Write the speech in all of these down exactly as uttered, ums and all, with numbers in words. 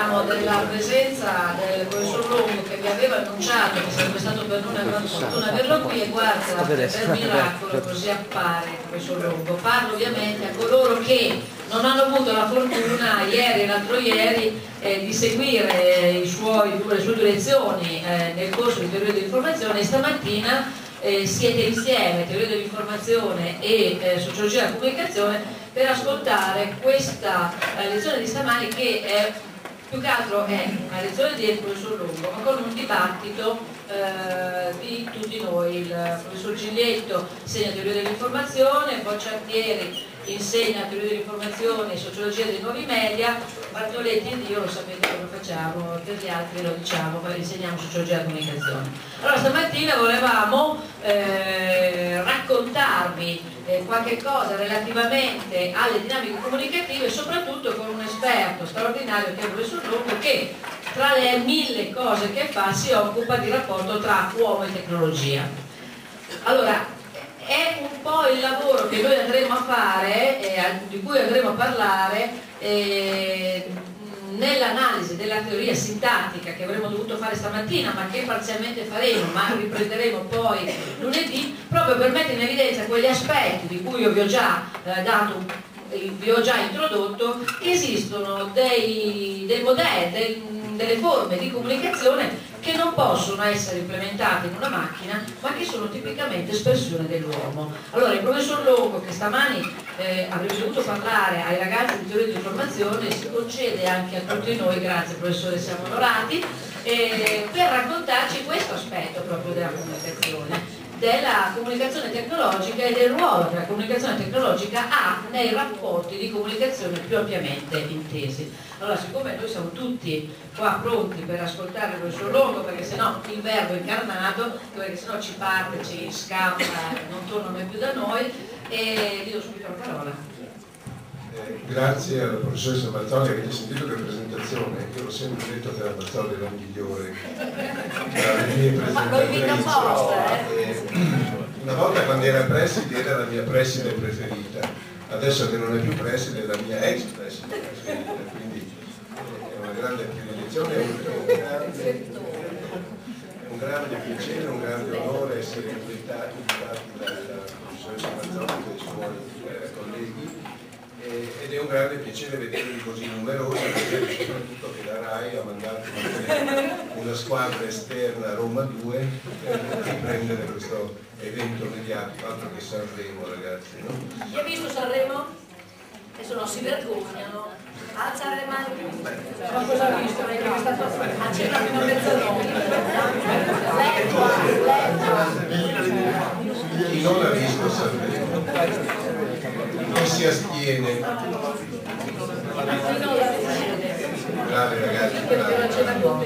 approfittiamo della presenza del professor Longo, che vi aveva annunciato che sarebbe stato per noi una gran fortuna averlo qui, e guarda, per miracolo così appare il professor Longo. Parlo ovviamente a coloro che non hanno avuto la fortuna ieri e l'altro ieri eh, di seguire i suoi, le sue due lezioni eh, nel corso di teoria dell'informazione, e stamattina eh, siete insieme, teoria dell'informazione e eh, sociologia della comunicazione, per ascoltare questa eh, lezione di stamani, che è, più che altro è una lezione del professor Longo, ma con un dibattito eh, di tutti noi. Il professor Giglietto insegna teoria dell'informazione, Bocciartieri insegna teoria dell'informazione e sociologia dei nuovi media, Bartoletti ed io lo sapete come facciamo, per gli altri lo diciamo, poi insegniamo sociologia della comunicazione. Allora stamattina volevamo eh, raccontarvi eh, qualche cosa relativamente alle dinamiche comunicative, soprattutto con un esperto straordinario che è il professor Longo, che tra le mille cose che fa si occupa di rapporto tra uomo e tecnologia. Allora, è un po' il lavoro che noi andremo a fare, eh, di cui andremo a parlare eh, nell'analisi della teoria sintattica che avremmo dovuto fare stamattina, ma che parzialmente faremo, ma riprenderemo poi lunedì, proprio per mettere in evidenza quegli aspetti di cui io vi ho già eh, dato, vi ho già introdotto, che esistono dei, dei modelli, dei, delle forme di comunicazione che non possono essere implementate in una macchina, ma che sono tipicamente espressione dell'uomo. Allora il professor Longo, che stamani eh, avrebbe dovuto parlare ai ragazzi di teoria dell'informazione, si concede anche a tutti noi, grazie professore, siamo onorati, eh, per raccontarci questo aspetto proprio della comunicazione, della comunicazione tecnologica e del ruolo che la comunicazione tecnologica ha nei rapporti di comunicazione più ampiamente intesi. Allora, siccome noi siamo tutti qua pronti per ascoltare il professor Longo, perché sennò il verbo è incarnato, perché sennò ci parte, ci scappa, non torna mai più da noi, e gli do subito la parola. Eh, grazie alla professoressa Mazzoli. Avete sentito che presentazione? Io l'ho sempre detto che la Mazzoli era la migliore tra le mie presentatrici. Una volta, quando era preside, era la mia preside preferita, adesso che non è più preside è la mia ex preside preferita, quindi è una grande predilezione, è un, un, grande, un grande piacere, un grande onore essere invitati, invitati dalla professoressa Mazzoli e dai suoi eh, colleghi. Ed è un grande piacere vederli così numerosi, perché soprattutto che la RAI ha mandato una squadra esterna a Roma due per riprendere questo evento mediatico, altro che Sanremo, ragazzi, no? Io ho visto Sanremo? Adesso non si vergognano, alza le mani. Ma cosa ha visto? Lei che è stato a cena fino a mezzanotte. Chi non ha visto Sanremo? Chi si astiene? Bravi ragazzi, bravi.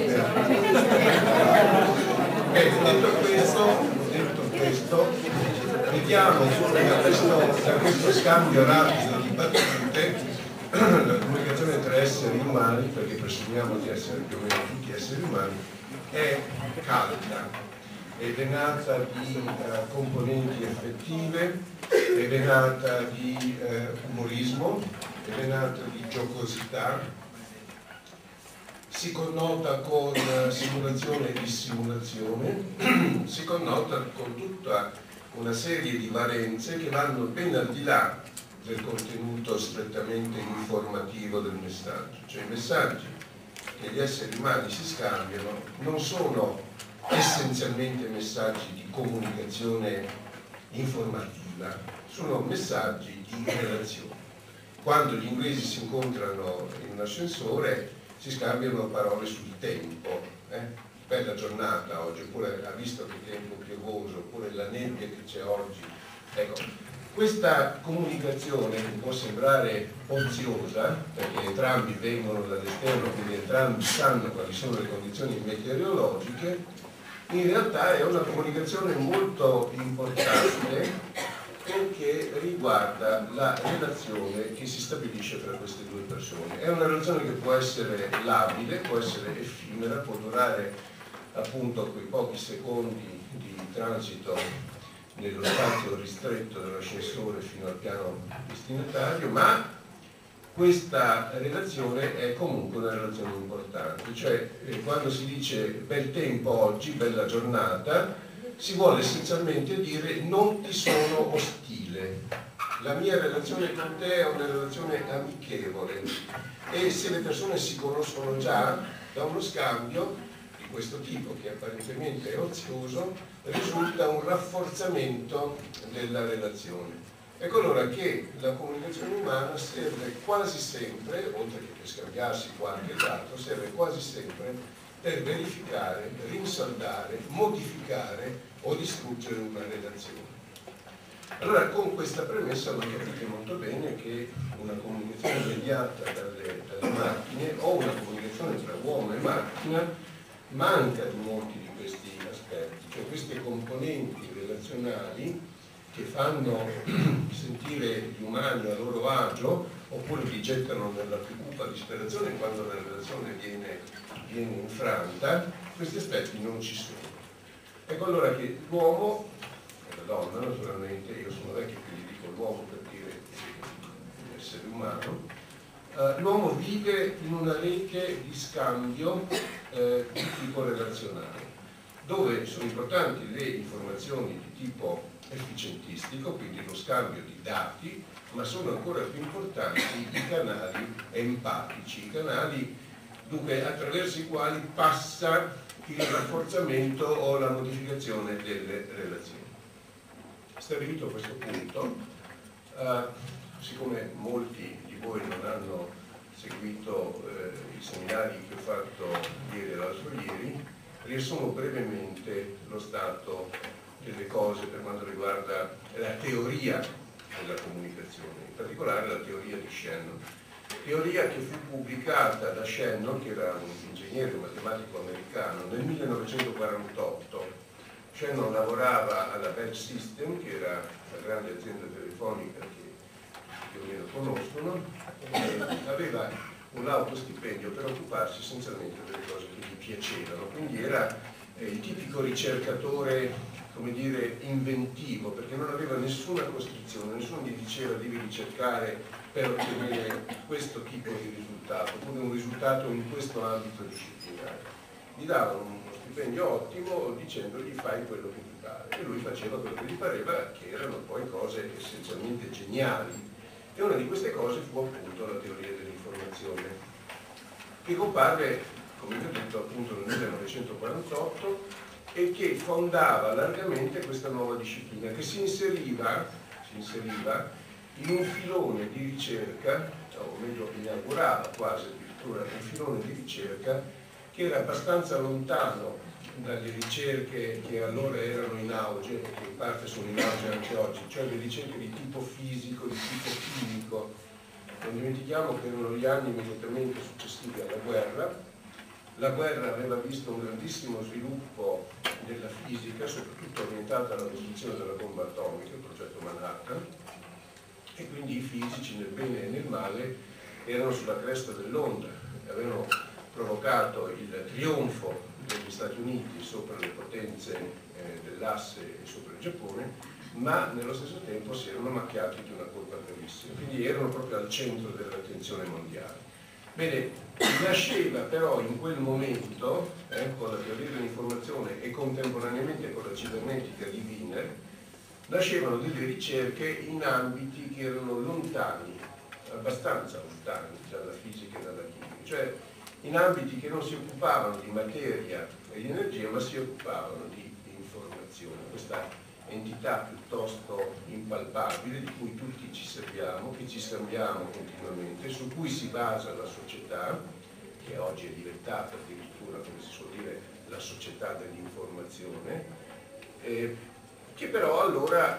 Beh, detto questo, detto questo, vediamo da questo, da questo scambio rapido di battute la comunicazione tra esseri umani, perché presumiamo di essere più o meno tutti esseri umani, è calda. È venata di uh, componenti affettive, è venata di uh, umorismo, è venata di giocosità, si connota con uh, simulazione e dissimulazione, si connota con tutta una serie di valenze che vanno ben al di là del contenuto strettamente informativo del messaggio. Cioè i messaggi che gli esseri umani si scambiano non sono essenzialmente messaggi di comunicazione informativa, sono messaggi di relazione. Quando gli inglesi si incontrano in un ascensore si scambiano parole sul tempo, eh? Bella giornata oggi, oppure ha visto che tempo piovoso, oppure la nebbia che c'è oggi. Ecco, questa comunicazione che può sembrare oziosa, perché entrambi vengono dall'esterno, quindi entrambi sanno quali sono le condizioni meteorologiche, in realtà è una comunicazione molto importante, perché riguarda la relazione che si stabilisce tra queste due persone. È una relazione che può essere labile, può essere effimera, può durare appunto quei pochi secondi di transito nello spazio ristretto dell'ascensore fino al piano destinatario, ma questa relazione è comunque una relazione importante, cioè eh, quando si dice bel tempo oggi, bella giornata, si vuole essenzialmente dire non ti sono ostile, la mia relazione con te è una relazione amichevole, e se le persone si conoscono già, da uno scambio di questo tipo, che apparentemente è ozioso, risulta un rafforzamento della relazione. Ecco allora che la comunicazione umana serve quasi sempre, oltre che per scambiarsi qualche dato, serve quasi sempre per verificare, rinsaldare, modificare o distruggere una relazione. Allora, con questa premessa voi capite molto bene che una comunicazione mediata dalle, dalle macchine o una comunicazione tra uomo e macchina manca di molti di questi aspetti, cioè queste componenti relazionali che fanno sentire gli umani a loro agio oppure li gettano nella più cupa disperazione quando la relazione viene, viene infranta, questi aspetti non ci sono. Ecco allora che l'uomo e la donna, naturalmente, io sono vecchio quindi dico l'uomo per dire l'essere umano, eh, l'uomo vive in una rete di scambio eh, di tipo relazionale, dove sono importanti le informazioni di tipo efficientistico, quindi lo scambio di dati, ma sono ancora più importanti i canali empatici, i canali dunque attraverso i quali passa il rafforzamento o la modificazione delle relazioni. Stabilito questo punto, eh, siccome molti di voi non hanno seguito eh, i seminari che ho fatto ieri e l'altro ieri, riassumo brevemente lo stato delle cose per quanto riguarda la teoria della comunicazione, in particolare la teoria di Shannon. Teoria che fu pubblicata da Shannon, che era un ingegnere matematico americano, nel millenovecentoquarantotto. Shannon lavorava alla Bell System, che era la grande azienda telefonica che più o meno conoscono, e aveva un lauto stipendio per occuparsi essenzialmente delle cose che gli piacevano, quindi era eh, il tipico ricercatore, come dire, inventivo, perché non aveva nessuna costrizione, nessuno gli diceva devi ricercare per ottenere questo tipo di risultato, oppure un risultato in questo ambito disciplinare. Gli davano uno stipendio ottimo dicendogli fai quello che ti pare, e lui faceva quello che gli pareva, che erano poi cose essenzialmente geniali. E una di queste cose fu appunto la teoria dell'informazione, che comparve, come vi ho detto, appunto nel millenovecentoquarantotto, e che fondava largamente questa nuova disciplina, che si inseriva, si inseriva in un filone di ricerca, o meglio inaugurava quasi addirittura un filone di ricerca che era abbastanza lontano dalle ricerche che allora erano in auge, e che in parte sono in auge anche oggi, cioè le ricerche di tipo fisico, di tipo chimico. Non dimentichiamo che erano gli anni immediatamente successivi alla guerra. La guerra aveva visto un grandissimo sviluppo della fisica, soprattutto orientata alla costruzione della bomba atomica, il progetto Manhattan, e quindi i fisici nel bene e nel male erano sulla cresta dell'onda, avevano provocato il trionfo degli Stati Uniti sopra le potenze eh, dell'asse e sopra il Giappone, ma nello stesso tempo si erano macchiati di una colpa gravissima, quindi erano proprio al centro dell'attenzione mondiale. Bene, nasceva però in quel momento, eh, con la teoria dell'informazione e contemporaneamente con la cibernetica di Wiener, nascevano delle ricerche in ambiti che erano lontani, abbastanza lontani dalla fisica e dalla chimica, cioè in ambiti che non si occupavano di materia e di energia, ma si occupavano di informazione, questa entità piuttosto impalpabile di cui tutti ci serviamo, che ci scambiamo continuamente, su cui si basa la società, che oggi è diventata addirittura, come si suol dire, la società dell'informazione, eh, che però allora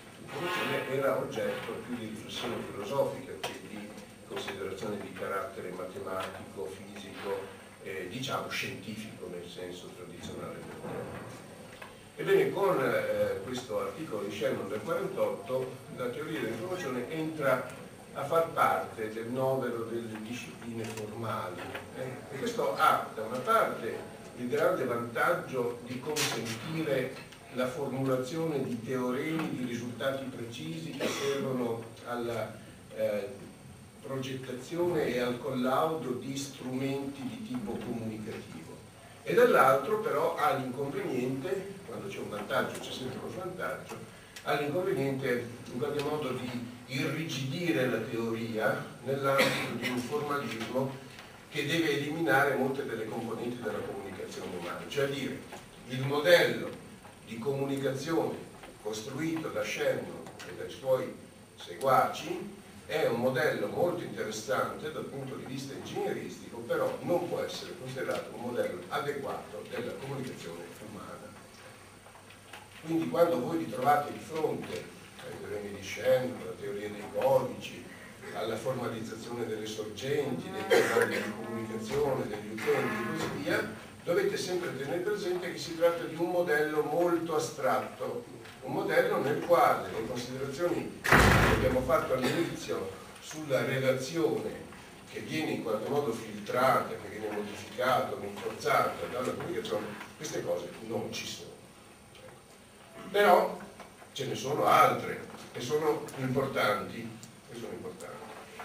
era oggetto più di riflessione filosofica che di considerazione di carattere matematico, fisico, eh, diciamo scientifico nel senso tradizionale del termine. Ebbene, con eh, questo articolo di Shannon del quarantotto, la teoria dell'informazione entra a far parte del novero delle discipline formali. Eh? E questo ha, da una parte, il grande vantaggio di consentire la formulazione di teoremi, di risultati precisi che servono alla eh, progettazione e al collaudo di strumenti di tipo comunicativo, e dall'altro però ha l'inconveniente, quando c'è un vantaggio c'è sempre uno svantaggio, ha l'inconveniente in qualche modo di irrigidire la teoria nell'ambito di un formalismo che deve eliminare molte delle componenti della comunicazione umana, cioè a dire il modello di comunicazione costruito da Shannon e dai suoi seguaci è un modello molto interessante dal punto di vista ingegneristico, però non può essere considerato un modello adeguato della comunicazione umana. Quindi quando voi vi trovate di fronte ai teoremi di Shannon, alla teoria dei codici, alla formalizzazione delle sorgenti, dei canali di comunicazione, degli utenti e così via, dovete sempre tenere presente che si tratta di un modello molto astratto, un modello nel quale le considerazioni che abbiamo fatto all'inizio sulla relazione che viene in qualche modo filtrata, che viene modificata, rinforzata dalla comunicazione, queste cose non ci sono. Però ce ne sono altre che sono importanti, che sono importanti.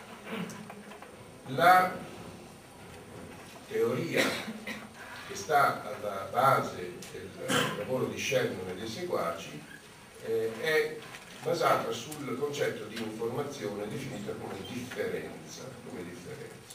La teoria che sta alla base del lavoro di Shannon e dei seguaci eh, è basata sul concetto di informazione definita come differenza, come differenza.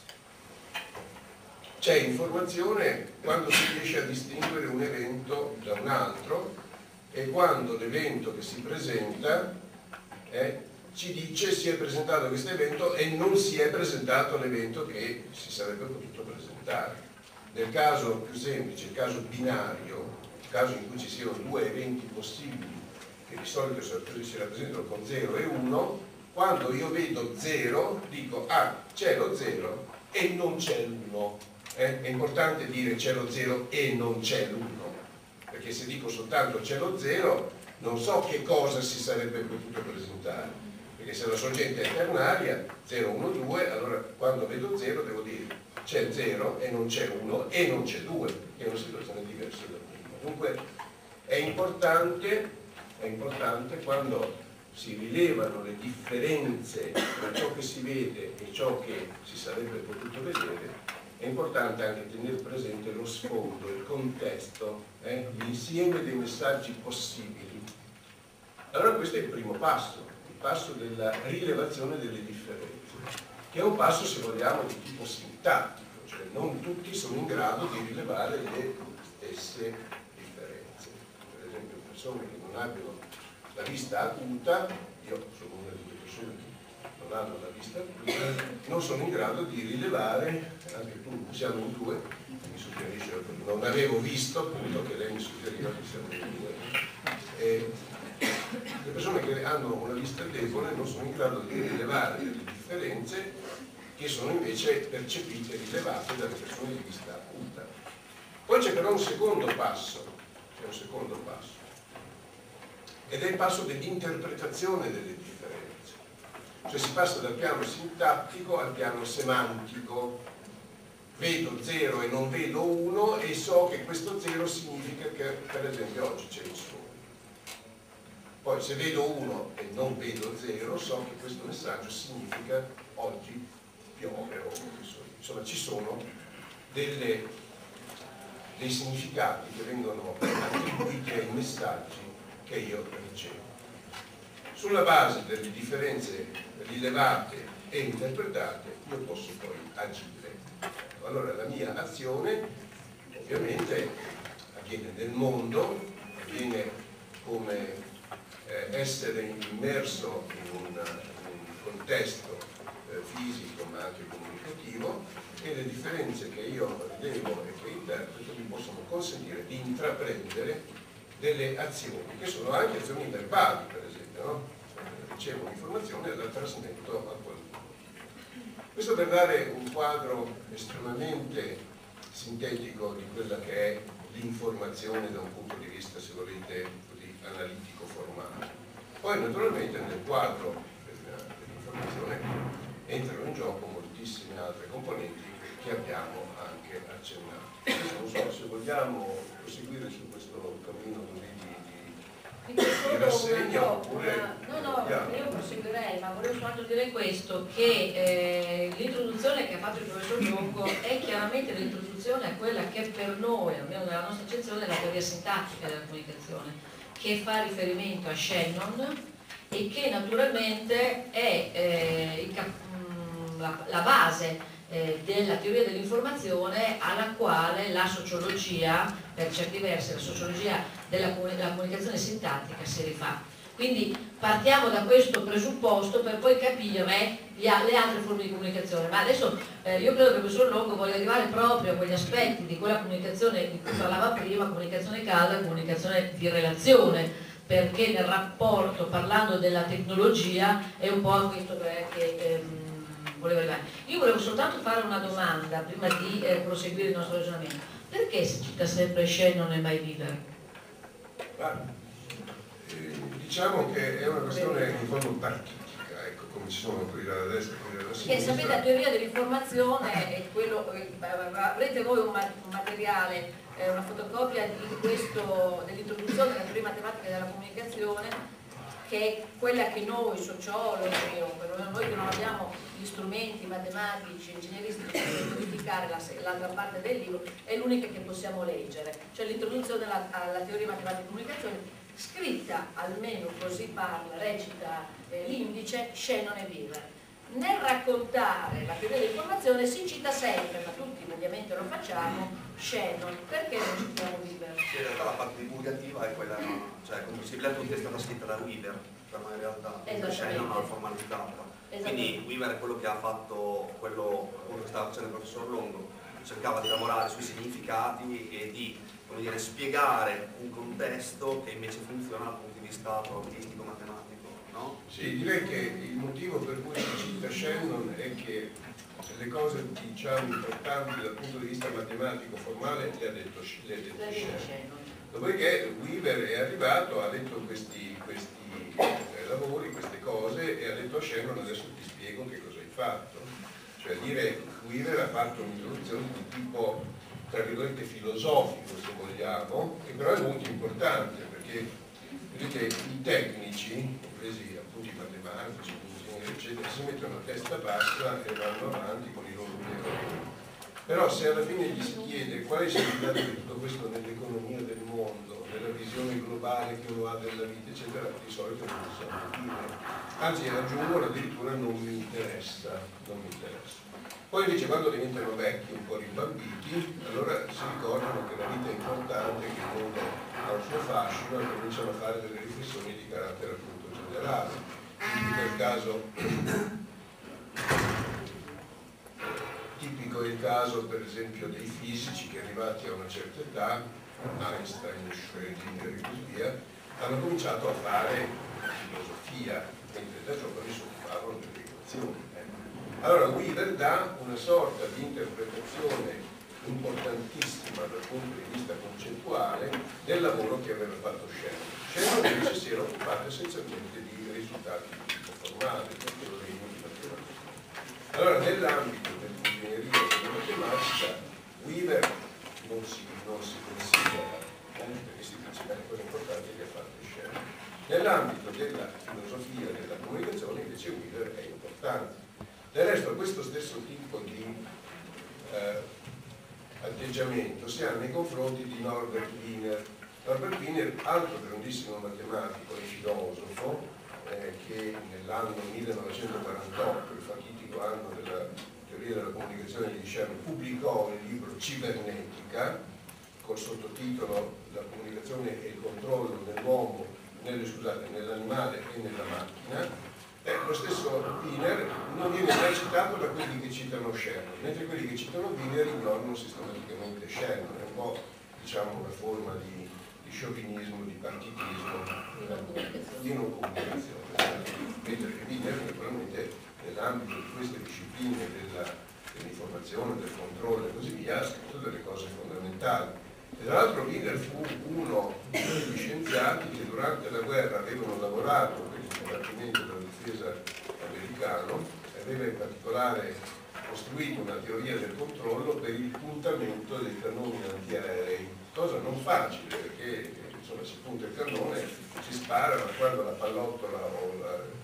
C'è informazione quando si riesce a distinguere un evento da un altro e quando l'evento che si presenta eh, ci dice si è presentato questo evento e non si è presentato l'evento che si sarebbe potuto presentare. Nel caso più semplice, il caso binario, il caso in cui ci siano due eventi possibili che di solito si rappresentano con zero e uno, quando io vedo zero dico ah, c'è lo zero e non c'è l'uno. Eh? È importante dire c'è lo zero e non c'è l'uno, perché se dico soltanto c'è lo zero non so che cosa si sarebbe potuto presentare, perché se la sorgente è ternaria zero, uno, due, allora quando vedo zero devo dire c'è zero e non c'è uno e non c'è due, che è una situazione diversa da prima. Dunque è importante, è importante quando si rilevano le differenze tra ciò che si vede e ciò che si sarebbe potuto vedere, è importante anche tenere presente lo sfondo, il contesto, eh, l'insieme dei messaggi possibili. Allora questo è il primo passo, il passo della rilevazione delle differenze, che è un passo, se vogliamo, di tipo sintattico, cioè non tutti sono in grado di rilevare le stesse differenze. Per esempio persone che non abbiano la vista acuta, io sono una di quelle persone che non hanno la vista acuta, non sono in grado di rilevare, anche tu siamo in due, mi suggerisce, non avevo visto appunto che lei mi suggeriva che siamo in due. E le persone che hanno una vista debole non sono in grado di rilevare delle differenze che sono invece percepite e rilevate dalle persone di vista acuta. Poi c'è però un secondo passo, c'è un secondo passo, ed è il passo dell'interpretazione delle differenze. Cioè si passa dal piano sintattico al piano semantico. Vedo zero e non vedo uno e so che questo zero significa che per esempio oggi c'è il sole. Poi se vedo uno e non vedo zero so che questo messaggio significa oggi piove o insomma ci sono delle, dei significati che vengono attribuiti ai messaggi che io ricevo. Sulla base delle differenze rilevate e interpretate io posso poi agire. Allora la mia azione ovviamente avviene nel mondo, avviene come eh, essere immerso in un, in un contesto eh, fisico ma anche comunicativo, e le differenze che io rilevo e che interpreto mi possono consentire di intraprendere delle azioni che sono anche azioni verbali, per esempio, no? Ricevo un'informazione e la trasmetto a qualcuno. Questo per dare un quadro estremamente sintetico di quella che è l'informazione da un punto di vista, se volete, così analitico formale. Poi naturalmente nel quadro dell'informazione entrano in gioco moltissime altre componenti che abbiamo anche accennato. Non so se vogliamo proseguire su questo cammino così di, di, di rassegna una, oppure... una, no, no, No, io proseguirei, ma volevo soltanto dire questo, che eh, l'introduzione che ha fatto il professor Longo è chiaramente l'introduzione a quella che per noi, almeno nella nostra accezione, è la teoria sintattica della comunicazione, che fa riferimento a Shannon e che naturalmente è eh, il, mh, la, la base eh, della teoria dell'informazione alla quale la sociologia, per certi versi la sociologia della, della comunicazione sintattica si rifà. Quindi partiamo da questo presupposto per poi capire le altre forme di comunicazione. Ma adesso eh, io credo che il professor Longo voglia arrivare proprio a quegli aspetti di quella comunicazione di cui parlava prima, comunicazione calda e comunicazione di relazione, perché nel rapporto, parlando della tecnologia, è un po' a questo che, che ehm, volevo arrivare. Io volevo soltanto fare una domanda prima di eh, proseguire il nostro ragionamento. Perché si cita sempre Shannon e mai Weaver? Diciamo che è una questione in fondo partitica, ecco, come ci sono quelli dalla destra e quelli dalla sinistra. Che sapete, la teoria dell'informazione è quello, avrete voi un, un materiale, eh, una fotocopia di questo, dell'introduzione della teoria matematica della comunicazione, che è quella che noi sociologi, o perlomeno noi che non abbiamo gli strumenti matematici, ingegneristici per verificare l'altra parte del libro, è l'unica che possiamo leggere, cioè l'introduzione alla, alla teoria matematica di comunicazione, scritta, almeno così parla, recita eh, l'indice Shannon e Weaver. Nel raccontare la teoria dell'informazione si cita sempre, ma tutti ovviamente lo facciamo, Shannon. Perché non citiamo Weaver? In realtà la parte divulgativa è quella, cioè comprensibile, tutta è stata scritta da Weaver, ma in realtà Shannon l'ha formalizzata. Quindi Weaver è quello che ha fatto quello che stava facendo il professor Longo, cercava di lavorare sui significati e di, come dire, spiegare un contesto che invece funziona dal punto di vista probabilistico matematico, no? Sì, direi che il motivo per cui si cita Shannon è che le cose, diciamo, importanti dal punto di vista matematico formale le ha detto, le ha detto Shannon. Dopodiché Weaver è arrivato, ha letto questi, questi eh, lavori, queste cose, e ha detto a Shannon: adesso ti spiego che cosa hai fatto. Cioè dire, Weaver ha fatto un'introduzione di tipo, tra virgolette, filosofico, se vogliamo, che però è molto importante, perché vedete, i tecnici, compresi appunto i matematici, gli ingegneri, eccetera, si mettono a testa bassa e vanno avanti con i loro teoremi. Però se alla fine gli si chiede qual è il significato di tutto questo nell'economia del mondo, nella visione globale che uno ha della vita, eccetera, di solito non lo sanno dire. Anzi, aggiungono addirittura non mi interessa, non mi interessa. Poi invece quando diventano vecchi, un po' rimbambiti, allora si ricordano che la vita è importante, che il mondo ha un suo fascino e cominciano a fare delle riflessioni di carattere appunto generale. Tipico è il caso, tipico è il caso per esempio dei fisici che arrivati a una certa età, Einstein, Schrödinger e così via, hanno cominciato a fare filosofia, mentre da giovani si occupavano delle equazioni. Allora Weaver dà una sorta di interpretazione importantissima dal punto di vista concettuale del lavoro che aveva fatto Shannon. Shannon invece si era occupato essenzialmente di risultati di tipo formale, di teoremi di matematica. Allora nell'ambito dell'ingegneria e della matematica Weaver non si, non si considera, perché si dice che le cose importanti che ha fatto Shannon. Nell'ambito della filosofia e della comunicazione invece Weaver è importante. Del resto questo stesso tipo di eh, atteggiamento si ha nei confronti di Norbert Wiener. Norbert Wiener, altro grandissimo matematico e filosofo, eh, che nell'anno millenovecentoquarantotto, il fatitico anno della teoria della comunicazione di Shannon, pubblicò il libro Cibernetica col sottotitolo La comunicazione e il controllo dell'uomo, scusate, nell'animale e nella macchina. Eh, lo stesso Wiener non viene mai citato da quelli che citano Shannon, mentre quelli che citano Wiener ignorano sistematicamente Shannon. È un po', diciamo, una forma di, di sciovinismo, di partitismo, di non comunicazione. Mentre Wiener naturalmente nell'ambito di queste discipline dell'informazione, del controllo e così via ha scritto delle cose fondamentali. E tra l'altro Wiener fu uno degli scienziati che durante la guerra avevano lavorato per il Dipartimento della Difesa americano e aveva in particolare costruito una teoria del controllo per il puntamento dei cannoni antiaerei, cosa non facile perché insomma si punta il cannone, si spara, ma quando la pallottola o la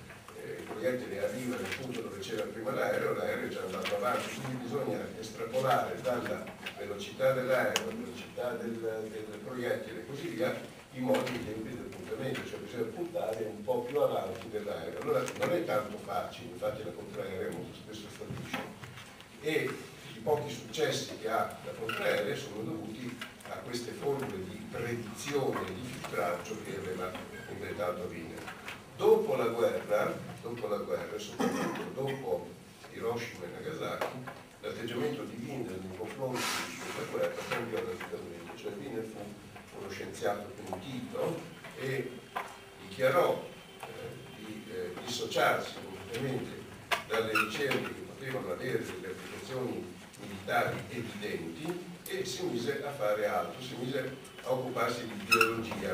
proiettile arriva nel punto dove c'era prima l'aereo, l'aereo è già andato avanti, quindi bisogna estrapolare dalla velocità dell'aereo, la velocità del, del proiettile e così via, i modi e i tempi del puntamento, cioè bisogna puntare un po' più avanti dell'aereo. Allora non è tanto facile, infatti la contraerea molto spesso fallisce, e i pochi successi che ha la contraerea sono dovuti a queste formule di predizione e di filtraggio che aveva inventato Wiener. Dopo la guerra, dopo la guerra, soprattutto dopo Hiroshima e Nagasaki, l'atteggiamento di Wiener nei confronti della guerra cambiò radicalmente, cioè Wiener fu uno scienziato pentito e dichiarò eh, di eh, dissociarsi completamente dalle ricerche che potevano avere delle applicazioni militari evidenti e si mise a fare altro, si mise a occuparsi di biologia,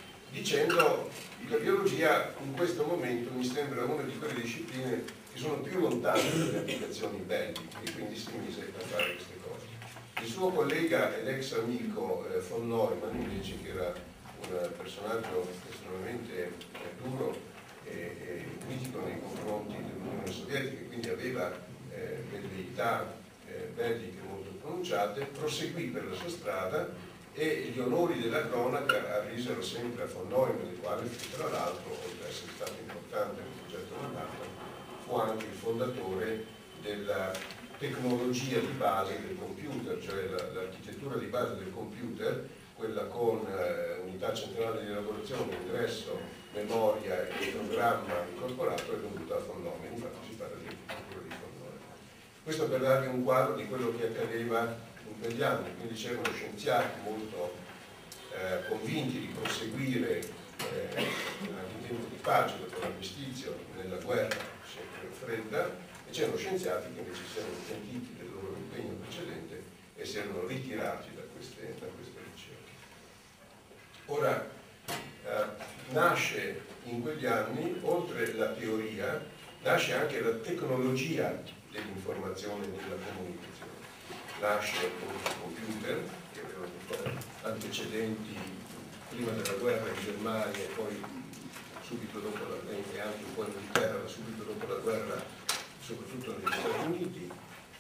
dicendo che la biologia in questo momento mi sembra una di quelle discipline che sono più lontane dalle applicazioni belliche, e quindi si mise a fare queste cose. Il suo collega ed ex amico eh, von Neumann, invece, che era un personaggio estremamente eh, duro e, e critico nei confronti dell'Unione Sovietica, quindi aveva eh, velleità eh, belliche molto pronunciate, proseguì per la sua strada e gli onori della cronaca arrisero sempre a von Neumann, il quale tra l'altro, oltre ad essere stato importante nel progetto Manhattan, fu anche il fondatore della tecnologia di base del computer, cioè l'architettura di base del computer, quella con eh, unità centrale di elaborazione, ingresso, memoria e programma incorporato, è dovuta a von Neumann. Infatti si parla di architettura di von Neumann. Questo per darvi un quadro di quello che accadeva in quegli anni, quindi c'erano scienziati molto eh, convinti di proseguire eh, anche in tempo di pace dopo l'armistizio nella guerra sempre fredda, e c'erano scienziati che invece si erano pentiti del loro impegno precedente e si erano ritirati da queste, da queste ricerche. Ora, eh, nasce in quegli anni, oltre la teoria, nasce anche la tecnologia dell'informazione e della comunicazione. Nasce appunto il computer, che aveva antecedenti prima della guerra in Germania e poi subito dopo la, e anche un po' in Inghilterra, ma subito dopo la guerra soprattutto negli Stati Uniti.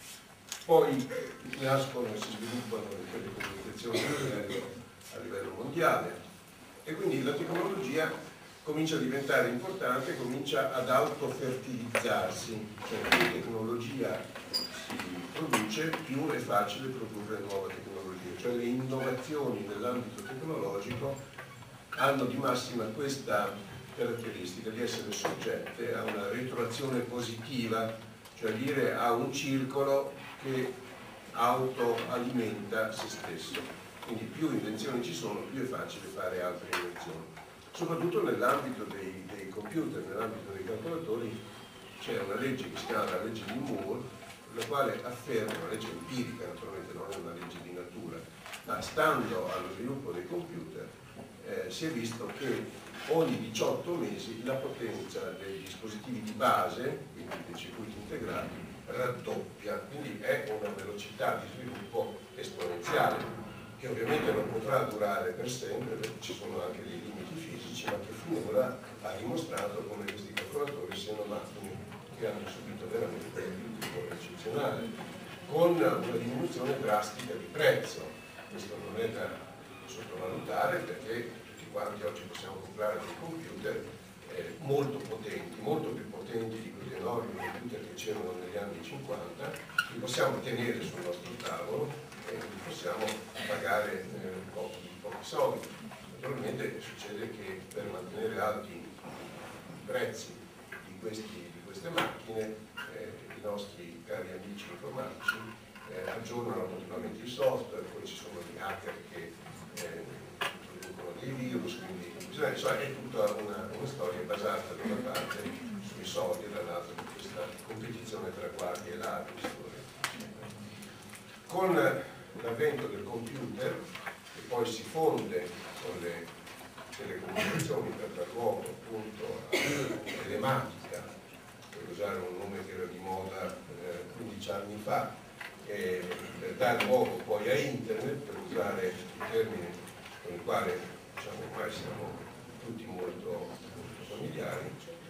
Poi nascono e si sviluppano le telecomunicazioni a livello, a livello mondiale, e quindi la tecnologia comincia a diventare importante, comincia ad autofertilizzarsi, cioè più tecnologia si produce, più è facile produrre nuova tecnologia, cioè le innovazioni nell'ambito tecnologico hanno di massima questa caratteristica di essere soggette a una retroazione positiva, cioè dire a un circolo che autoalimenta se stesso. Quindi più invenzioni ci sono, più è facile fare altre invenzioni. Soprattutto nell'ambito dei, dei computer, nell'ambito dei calcolatori, c'è una legge che si chiama la legge di Moore, la quale afferma, una legge empirica naturalmente, non è una legge di natura, ma stando allo sviluppo dei computer eh, si è visto che ogni diciotto mesi la potenza dei dispositivi di base, quindi dei circuiti integrati, raddoppia, quindi è una velocità di sviluppo esponenziale, che ovviamente non potrà durare per sempre perché ci sono anche dei limiti fisici, ma che finora ha dimostrato come questi calcolatori siano macchine che hanno subito veramente un tipo eccezionale, con una diminuzione drastica di prezzo. Questo non è da sottovalutare perché quanti oggi possiamo comprare dei computer eh, molto potenti, molto più potenti di quegli enormi computer che c'erano negli anni cinquanta, li possiamo tenere sul nostro tavolo e li possiamo pagare eh, pochi, pochi soldi. Naturalmente succede che per mantenere alti i prezzi di, questi, di queste macchine eh, i nostri cari amici informatici eh, aggiornano continuamente il software, poi ci sono gli hacker che eh, dei virus, quindi bisogna, insomma, è tutta una, una storia basata da una parte sui soldi e dall'altra su questa competizione tra guardie e ladri. Con l'avvento del computer, che poi si fonde con le telecomunicazioni per dar luogo appunto alla telematica, per usare un nome che era di moda eh, quindici anni fa, e per dare luogo poi a internet, per usare il termine con il quale diciamo ormai siamo tutti molto, molto familiari. Beh,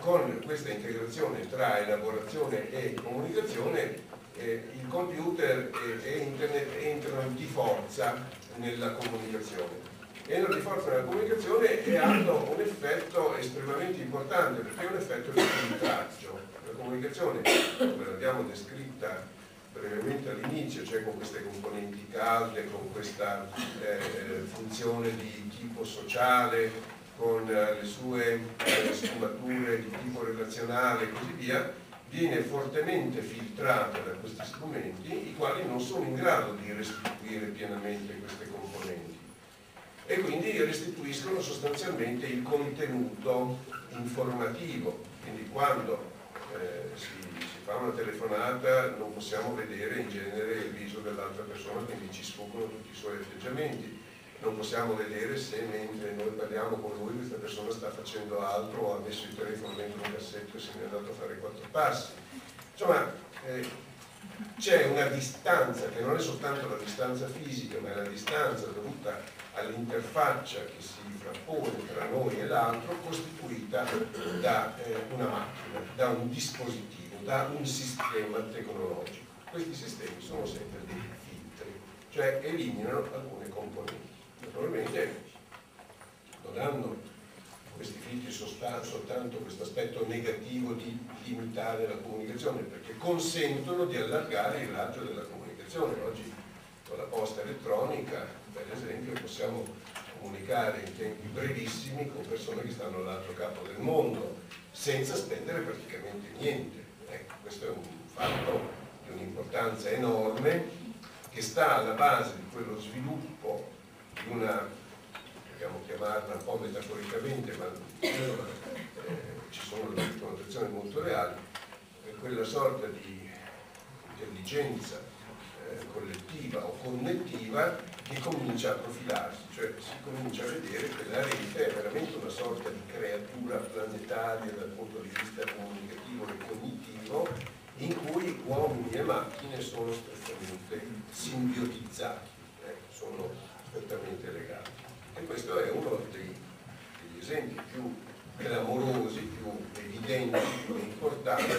con questa integrazione tra elaborazione e comunicazione eh, il computer e, e internet entrano di forza nella comunicazione. Entrano di forza nella comunicazione e hanno un effetto estremamente importante, perché è un effetto di filtraggio. La comunicazione, come l'abbiamo descritta brevemente all'inizio, cioè con queste componenti calde, con questa eh, funzione di tipo sociale, con eh, le sue eh, sfumature di tipo relazionale e così via, viene fortemente filtrata da questi strumenti, i quali non sono in grado di restituire pienamente queste componenti e quindi restituiscono sostanzialmente il contenuto informativo. Quindi quando eh, si, si fa una telefonata non possiamo vedere in genere il viso dell'altra persona, quindi ci sfuggono tutti i suoi atteggiamenti. Non possiamo vedere se mentre noi parliamo con lui questa persona sta facendo altro o ha messo il telefono dentro un cassetto e se ne è andato a fare quattro passi. Insomma, eh, c'è una distanza che non è soltanto la distanza fisica, ma è la distanza dovuta all'interfaccia che si frappone tra noi e l'altro, costituita da eh, una macchina, da un dispositivo, da un sistema tecnologico. Questi sistemi sono sempre dei filtri, cioè eliminano alcune componenti. Naturalmente non hanno questi filtri soltanto questo aspetto negativo di limitare la comunicazione, perché consentono di allargare il raggio della comunicazione. Oggi con la posta elettronica, per esempio, possiamo comunicare in tempi brevissimi con persone che stanno all'altro capo del mondo, senza spendere praticamente niente. Ecco, questo è un fatto di un'importanza enorme che sta alla base di quello sviluppo di una, dobbiamo chiamarla un po' metaforicamente, ma eh, ci sono delle connotazioni molto reali, quella sorta di intelligenza eh, collettiva o connettiva che comincia a profilarsi, cioè si comincia a vedere che la rete è veramente una sorta di creatura planetaria dal punto di vista comunicativo e cognitivo, in cui uomini e macchine sono strettamente simbiotizzati, eh, sono strettamente legati. E questo è uno dei, degli esempi più clamorosi, più evidenti, più importanti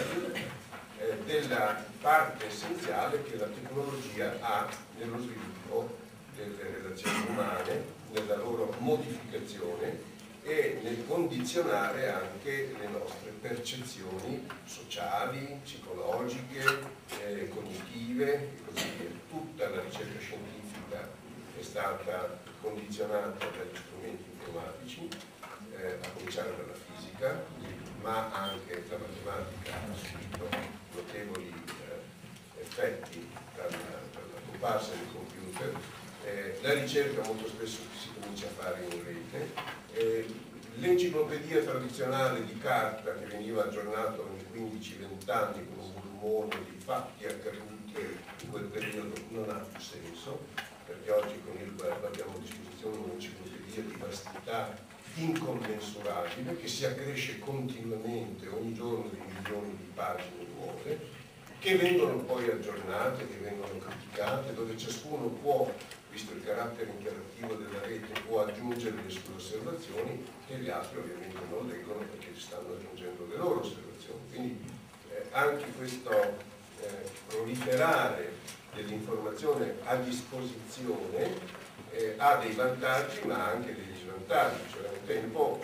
eh, della parte essenziale che la tecnologia ha nello sviluppo delle relazioni umane, nella loro modificazione e nel condizionare anche le nostre percezioni sociali, psicologiche, eh, cognitive e così via. Tutta la ricerca scientifica è stata condizionata dagli strumenti informatici, eh, a cominciare dalla fisica, ma anche la matematica ha subito notevoli eh, effetti dalla, dalla comparsa del computer. Eh, la ricerca molto spesso si comincia a fare in rete, eh, l'enciclopedia tradizionale di carta che veniva aggiornata ogni quindici venti anni con un volumone di fatti accaduti in quel periodo non ha più senso, perché oggi con il web abbiamo a disposizione un'enciclopedia di vastità incommensurabile che si accresce continuamente ogni giorno di milioni di pagine nuove, che vengono poi aggiornate, che vengono criticate, dove ciascuno può, visto il carattere interattivo della rete, può aggiungere le sue osservazioni e gli altri ovviamente non leggono perché ci stanno aggiungendo le loro osservazioni. Quindi eh, anche questo eh, proliferare dell'informazione a disposizione eh, ha dei vantaggi ma anche degli svantaggi. Cioè un tempo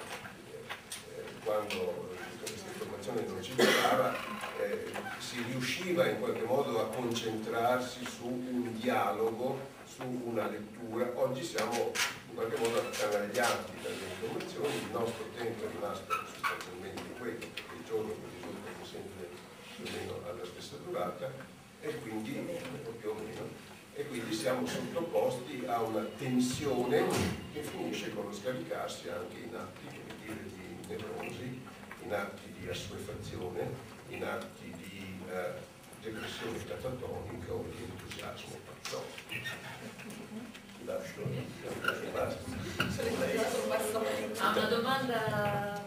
eh, quando tutta questa informazione non ci arrivava eh, si riusciva in qualche modo a concentrarsi su un dialogo, su una lettura. Oggi siamo in qualche modo attanagliati dalle informazioni, il nostro tempo è rimasto sostanzialmente quello, perché il giorno risulta sempre più o meno alla stessa durata e quindi più o meno e quindi siamo sottoposti a una tensione che finisce con lo scaricarsi anche in atti, come dire, di nevrosi, in atti di assuefazione, in atti di eh, depressione catatonica o di entusiasmo pazzotto. Ha una domanda?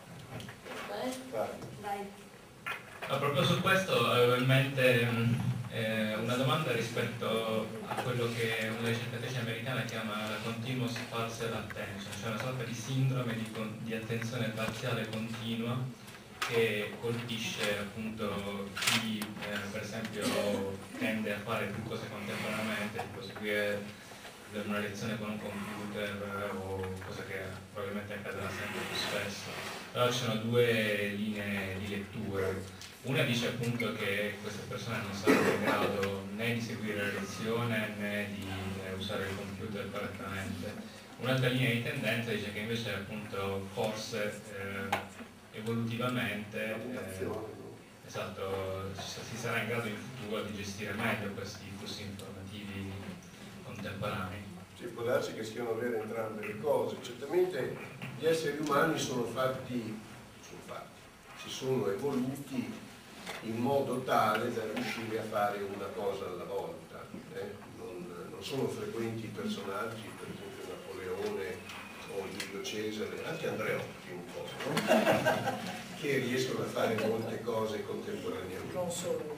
Vai? No, proprio su questo avevo in mente Eh, una domanda rispetto a quello che una ricercatrice americana chiama la continuous partial attention, cioè una sorta di sindrome di, di attenzione parziale continua che colpisce appunto chi eh, per esempio tende a fare più cose contemporaneamente, tipo seguire una lezione con un computer o cosa che probabilmente accadrà sempre più spesso. Però ci sono due linee di lettura. Una dice appunto che queste persone non saranno in grado né di seguire la lezione né di eh, usare il computer correttamente. Un'altra linea di tendenza dice che invece appunto forse eh, evolutivamente eh, esatto, si sarà in grado in futuro di gestire meglio questi flussi informativi contemporanei. Sì, può darsi che siano vere entrambe le cose. Certamente gli esseri umani sono fatti, sono fatti, si sono evoluti in modo tale da riuscire a fare una cosa alla volta. Eh? Non, non sono frequenti personaggi, per esempio Napoleone o Giulio Cesare, anche Andreotti un po', no? Che riescono a fare molte cose contemporaneamente. Non solo.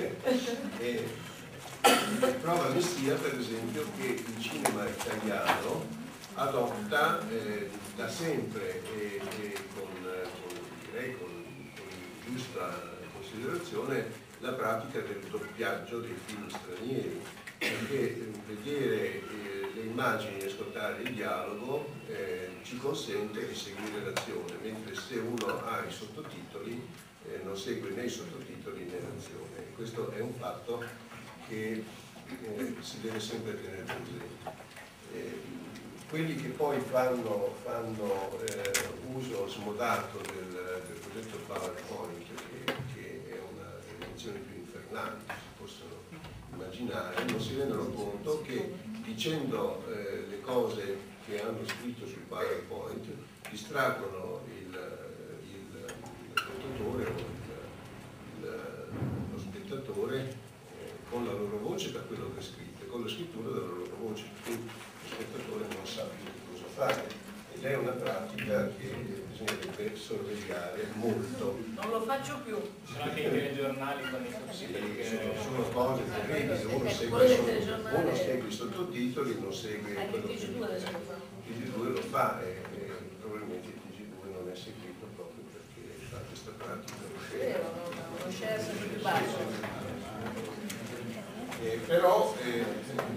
E prova ne sia per esempio che il cinema italiano adotta eh, da sempre e, e con, con, direi con, con giusta considerazione la pratica del doppiaggio dei film stranieri, perché vedere eh, le immagini e ascoltare il dialogo eh, ci consente di seguire l'azione, mentre se uno ha i sottotitoli eh, non segue né i sottotitoli né l'azione. Questo è un fatto che eh, si deve sempre tenere presente. Eh, quelli che poi fanno, fanno eh, uso smodato del, del progetto PowerPoint, che, che è una delle invenzioni più infernali che si possono immaginare, non si rendono conto che dicendo eh, le cose che hanno scritto sul PowerPoint distraggono il, il, il spettatore o il, il, lo spettatore eh, con la loro voce da quello che è scritto e con la scrittura dalla loro voce, perché lo spettatore non sa più che cosa fare. Ed è una pratica che bisognerebbe sorvegliare molto. Non lo faccio più. Sono anche i telegiornali con i sottotitoli. Sì, sono, sono cose terribili, uno segue, sotto, uno segue i sottotitoli, non segue anche quello il T G due che lo fa. il T G due lo fa e, e probabilmente il T G due non è seguito proprio perché fa questa pratica. È vero, non c'è sempre più basso. Eh, però eh,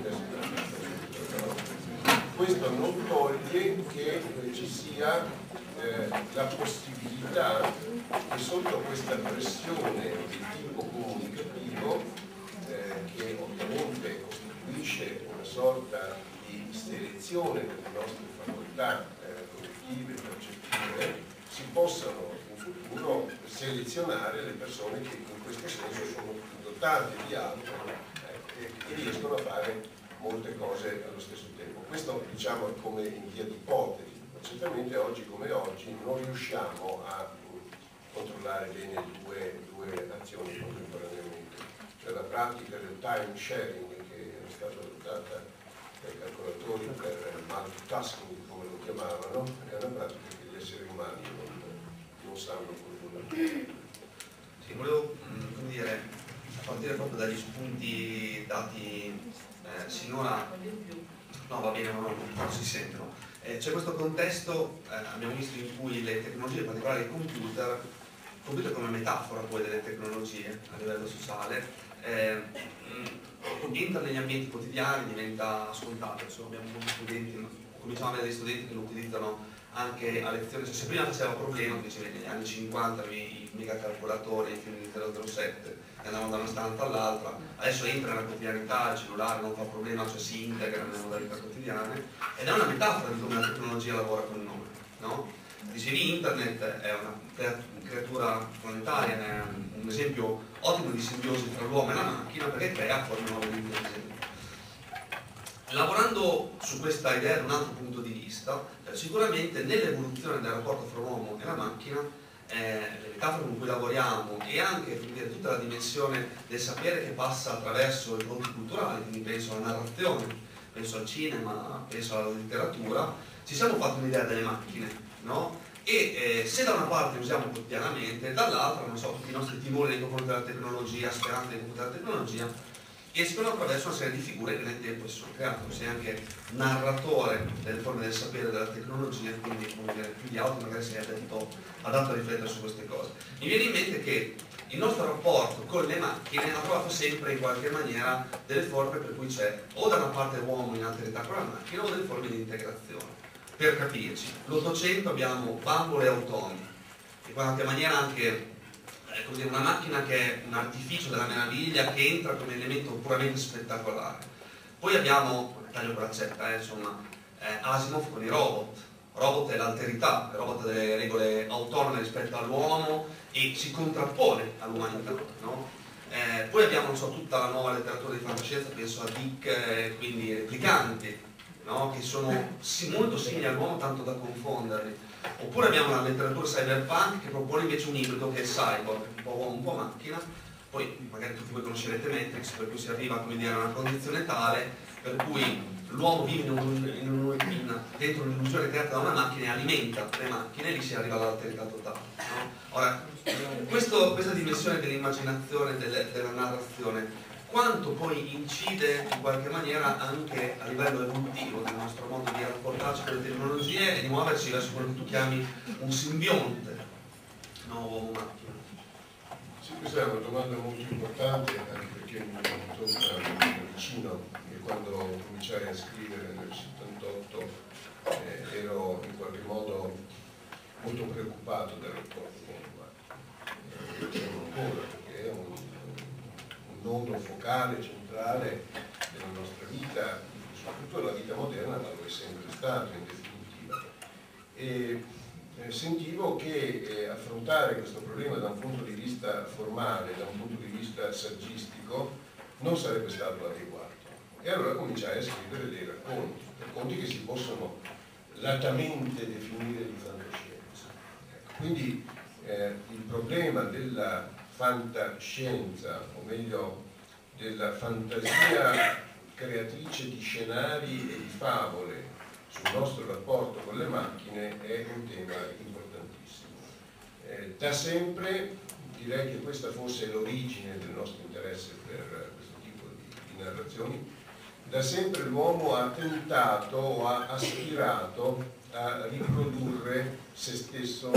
questo non toglie che ci sia eh, la possibilità che sotto questa pressione di tipo comunicativo, eh, che ovviamente costituisce una sorta di selezione delle nostre facoltà eh, cognitive e percettive, si possano in futuro selezionare le persone che in questo senso sono più dotate di altro eh, e che riescono a fare molte cose allo stesso tempo. Questo diciamo come in via di ipotesi, ma certamente oggi come oggi non riusciamo a controllare bene due, due azioni contemporaneamente. Cioè la pratica del time sharing che è stata adottata dai calcolatori per il multitasking, come lo chiamavano, è una pratica che gli esseri umani non, non sanno condurre. Sì, volevo come dire, a partire proprio dagli spunti dati eh, sinora, no va bene, no, no, non si sentono. Eh, c'è questo contesto, eh, abbiamo visto, in cui le tecnologie, in particolare i computer, il computer come metafora poi delle tecnologie a livello sociale, eh, entra negli ambienti quotidiani, diventa scontato. Insomma, abbiamo molti studenti, cominciamo a avere degli studenti che lo utilizzano anche a lezione. Cioè, se prima faceva problema, dicevi negli anni cinquanta i megacalcolatori, i film di zero zero sette che andavano da una stanza all'altra, adesso entra nella quotidianità, il cellulare non fa problema, cioè si integra nelle modalità quotidiane ed è una metafora di come la tecnologia lavora con noi, no? Dicevi, internet è una creatura planetaria, è un esempio ottimo di simbiosi tra l'uomo e la macchina perché crea forme nuove di intelligenza. Lavorando su questa idea da un altro punto di vista, eh, sicuramente nell'evoluzione del rapporto fra l'uomo e la macchina, eh, le metafore con cui lavoriamo e anche dire, tutta la dimensione del sapere che passa attraverso i prodotti culturali, quindi penso alla narrazione, penso al cinema, penso alla letteratura, ci siamo fatti un'idea delle macchine, no? E eh, se da una parte usiamo quotidianamente, dall'altra, non so, tutti i nostri timori nei confronti della tecnologia, speranze nei confronti della tecnologia, e escono attraverso una serie di figure che nel tempo si sono create. Sei anche narratore delle forme del sapere, della tecnologia, quindi come dire, più di altro magari sei adatto, adatto a riflettere su queste cose. Mi viene in mente che il nostro rapporto con le macchine ha trovato sempre in qualche maniera delle forme per cui c'è o da una parte l'uomo in alterità con la macchina o delle forme di integrazione. Per capirci, l'Ottocento abbiamo bambole automi, in qualche maniera anche eh, come dire, una macchina che è un artificio della meraviglia che entra come elemento puramente spettacolare. Poi abbiamo, taglio con l'accetta, eh, insomma, eh, Asimov con i robot. Robot è l'alterità, il robot ha delle regole autonome rispetto all'uomo e si contrappone all'umanità, no? Eh, poi abbiamo, non so, tutta la nuova letteratura di fantascienza, penso a Dick, eh, quindi replicanti, no? Che sono sì, molto simili all'uomo tanto da confonderli. Oppure abbiamo la letteratura cyberpunk che propone invece un ibrido che è il cyborg, un po' uomo, un po' macchina. Poi magari tutti voi conoscerete Matrix, per cui si arriva, come dire, a una condizione tale per cui l'uomo vive in un, in un, in, dentro un'illusione creata da una macchina e alimenta le macchine e lì si arriva all'alterità totale, no? Ora, questo, questa dimensione dell'immaginazione, delle, della narrazione, quanto poi incide in qualche maniera anche a livello evolutivo del nostro modo di rapportarci con le tecnologie e di muoverci verso quello che tu chiami un simbionte, no, uomo-macchina? Sì, questa è una domanda molto importante, anche perché mi tocca vicino. Quando cominciai a scrivere nel settantotto eh, ero in qualche modo molto preoccupato del rapporto con la macchina, sono ancora, perché è un, un nodo focale, centrale della nostra vita, soprattutto della vita moderna, ma lo è sempre stato in definitiva. E eh, sentivo che eh, affrontare questo problema da un punto di vista formale, da un punto di vista saggistico, non sarebbe stato adeguato. E allora cominciai a scrivere dei racconti, racconti che si possono latamente definire di fantascienza. Ecco, quindi eh, il problema della fantascienza, o meglio della fantasia creatrice di scenari e di favole sul nostro rapporto con le macchine è un tema importantissimo. Eh, da sempre direi che questa fosse l'origine del nostro interesse per questo tipo di, di narrazioni. Da sempre l'uomo ha tentato o ha aspirato a riprodurre se stesso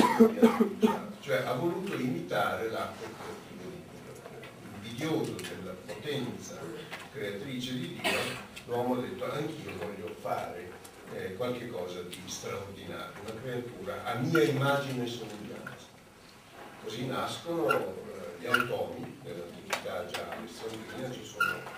cioè ha voluto imitare l'atto creativo, invidioso della potenza creatrice di Dio. L'uomo ha detto: anch'io voglio fare eh, qualche cosa di straordinario, una creatura a mia immagine e somiglianza. Così nascono eh, gli automi nell'antichità già alessandrina. Ci sono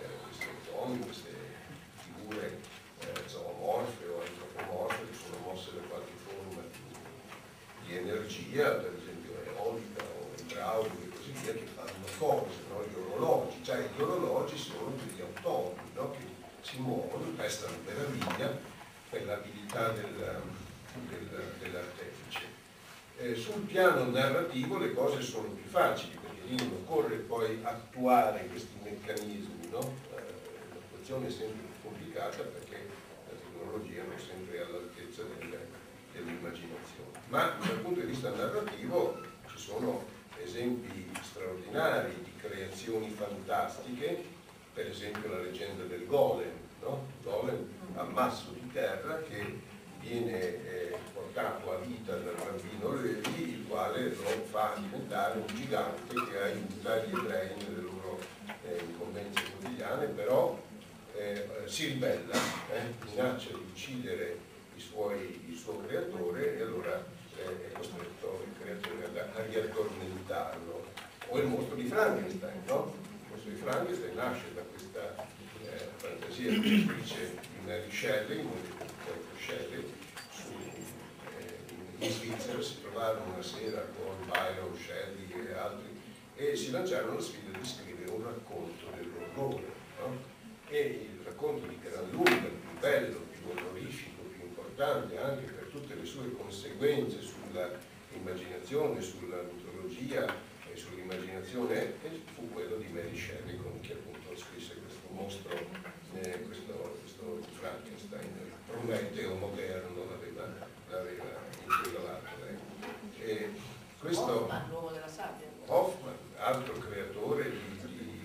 queste figure eh, zoomorfe o antropomorfe che sono mosse da qualche forma di, di energia, per esempio eolica o idraulica e così via, che fanno cose, no? Gli orologi, cioè gli orologi sono degli automi, no? Che si muovono, restano meraviglia per l'abilità del, del, dell'artefice. Eh, sul piano narrativo le cose sono più facili, perché lì non occorre poi attuare questi meccanismi, no? È sempre più complicata perché la tecnologia non sempre è all'altezza dell'immaginazione. Ma dal punto di vista narrativo ci sono esempi straordinari di creazioni fantastiche, per esempio la leggenda del golem, no? Golem, ammasso di terra che viene eh, portato a vita dal bambino Levi, il quale lo fa diventare un gigante che aiuta gli ebrei nelle loro eh, incombenze quotidiane, però Eh, si ribella, eh, minaccia di uccidere i suoi, il suo creatore e allora eh, è costretto il creatore a, a riaddormentarlo. O il mostro di Frankenstein, no? Il mostro di Frankenstein nasce da questa eh, fantasia creatrice di Mary Shelley, Shelley su, eh, in Svizzera si trovarono una sera con Byron, Shelley e altri e si lanciarono la sfida di scrivere un racconto dell'orrore, no? E il racconto di gran lunga, il più bello, il più orrorifico, il più importante anche per tutte le sue conseguenze sulla immaginazione, sulla mitologia e sull'immaginazione, fu quello di Mary Shelley, con chi appunto scrisse questo mostro, eh, questo, questo Frankenstein. Prometeo moderno l'aveva intitolato lei. E questo Hoffman, l'uomo della sabbia. Hoffman, altro creatore di, di, di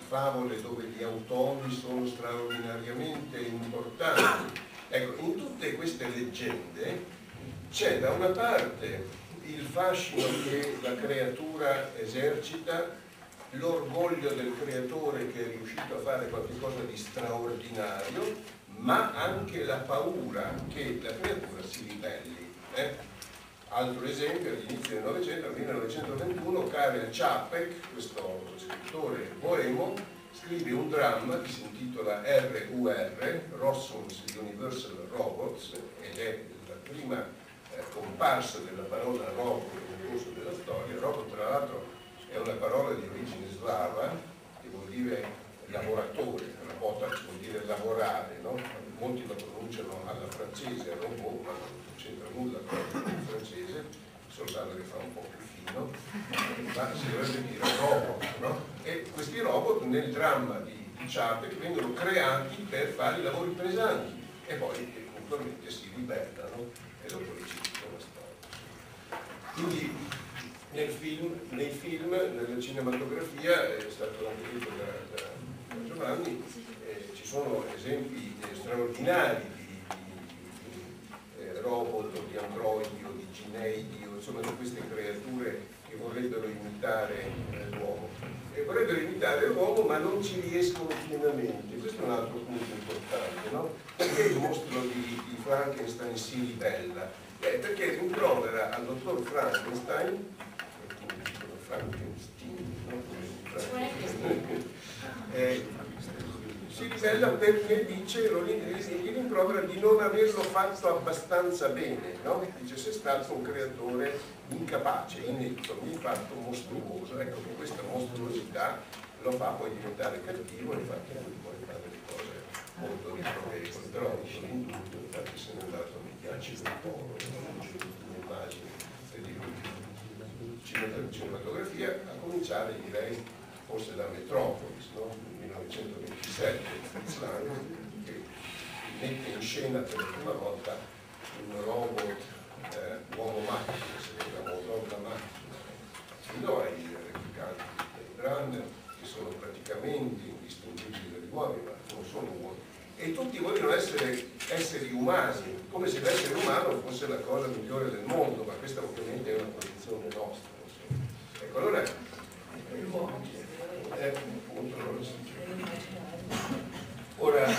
favole dove gli automi sono straordinariamente importanti. Ecco, in tutte queste leggende c'è da una parte il fascino che la creatura esercita, l'orgoglio del creatore che è riuscito a fare qualcosa di straordinario, ma anche la paura che la creatura si ribelli. Eh? Altro esempio, all'inizio del Novecento, nel millenovecentoventuno, Karel Čapek, questo scrittore boemo, scrive un dramma che si intitola R U R, Rossum's Universal Robots, ed è la prima eh, comparsa della parola robot nel corso della storia. Robot, tra l'altro, è una parola di origine slava che vuol dire lavoratore, robotax vuol dire lavorare, no? Molti lo pronunciano alla francese, robot, ma non c'entra nulla con il francese, soltanto che fa un po' più fino, ma si dovrebbe dire robot, no? E questi robot nel dramma di Čapek vengono creati per fare i lavori pesanti e poi puntualmente si ribellano e dopo li cita la storia. Quindi nel film, nei film, nella cinematografia, è stato anche detto da, da, da Giovanni, eh, ci sono esempi eh, straordinari di, di, di eh, robot o di androidi o di gineidi o insomma di queste creature che vorrebbero imitare eh, l'uomo. E vorrebbero imitare l'uomo ma non ci riescono pienamente. Questo è un altro punto importante, no? Perché il mostro di, di Frankenstein si ribella? Eh, perché rimprovera al dottor Frankenstein, Frankenstein, no? eh, si ribella perché dice, lo gli rimprovera di non averlo fatto abbastanza bene, no? Dice sei stato un creatore incapace, inetto, mi hai fatto mostruoso. Ecco che questa mostruosità lo fa poi diventare cattivo e infatti lui poi fa delle cose molto riprovevoli, però in tutto, infatti se n'è andato mi piace un po', un'immagine di lui. Cinematografia, a cominciare direi forse da Metropolis, no? millenovecentoventisette, Fritz Lang, che mette in scena per la prima volta un robot eh, uomo-macchina, si chiama robot-macchina, fino ai replicanti dei Brand, che sono praticamente indistinguibili dagli uomini, ma non sono uomini. E tutti vogliono essere esseri umani, come se l'essere umano fosse la cosa migliore del mondo, ma questa ovviamente è una posizione nostra. Insomma. Ecco, allora, è un punto, non lo so. Ora,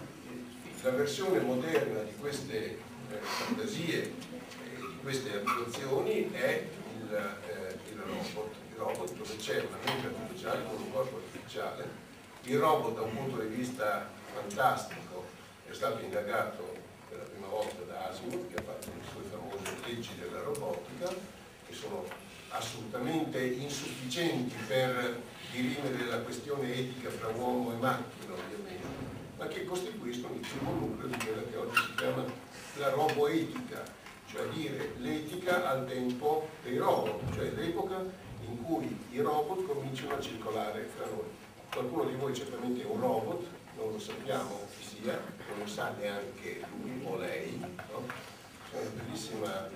la versione moderna di queste eh, fantasie, eh, di queste abitazioni è il, eh, il robot, il robot dove c'è una mente artificiale con un corpo artificiale. Il robot da un punto di vista fantastico è stato indagato per la prima volta da Asimov, che ha fatto le sue famose leggi della robotica, che sono assolutamente insufficienti per dirimere la questione etica fra uomo e macchina, ovviamente, ma che costituiscono il primo nucleo di quella che oggi si chiama la roboetica, cioè dire l'etica al tempo dei robot, cioè l'epoca in cui i robot cominciano a circolare fra noi. Qualcuno di voi certamente è un robot, non lo sappiamo chi sia, non lo sa neanche lui o lei, no? C'è una bellissima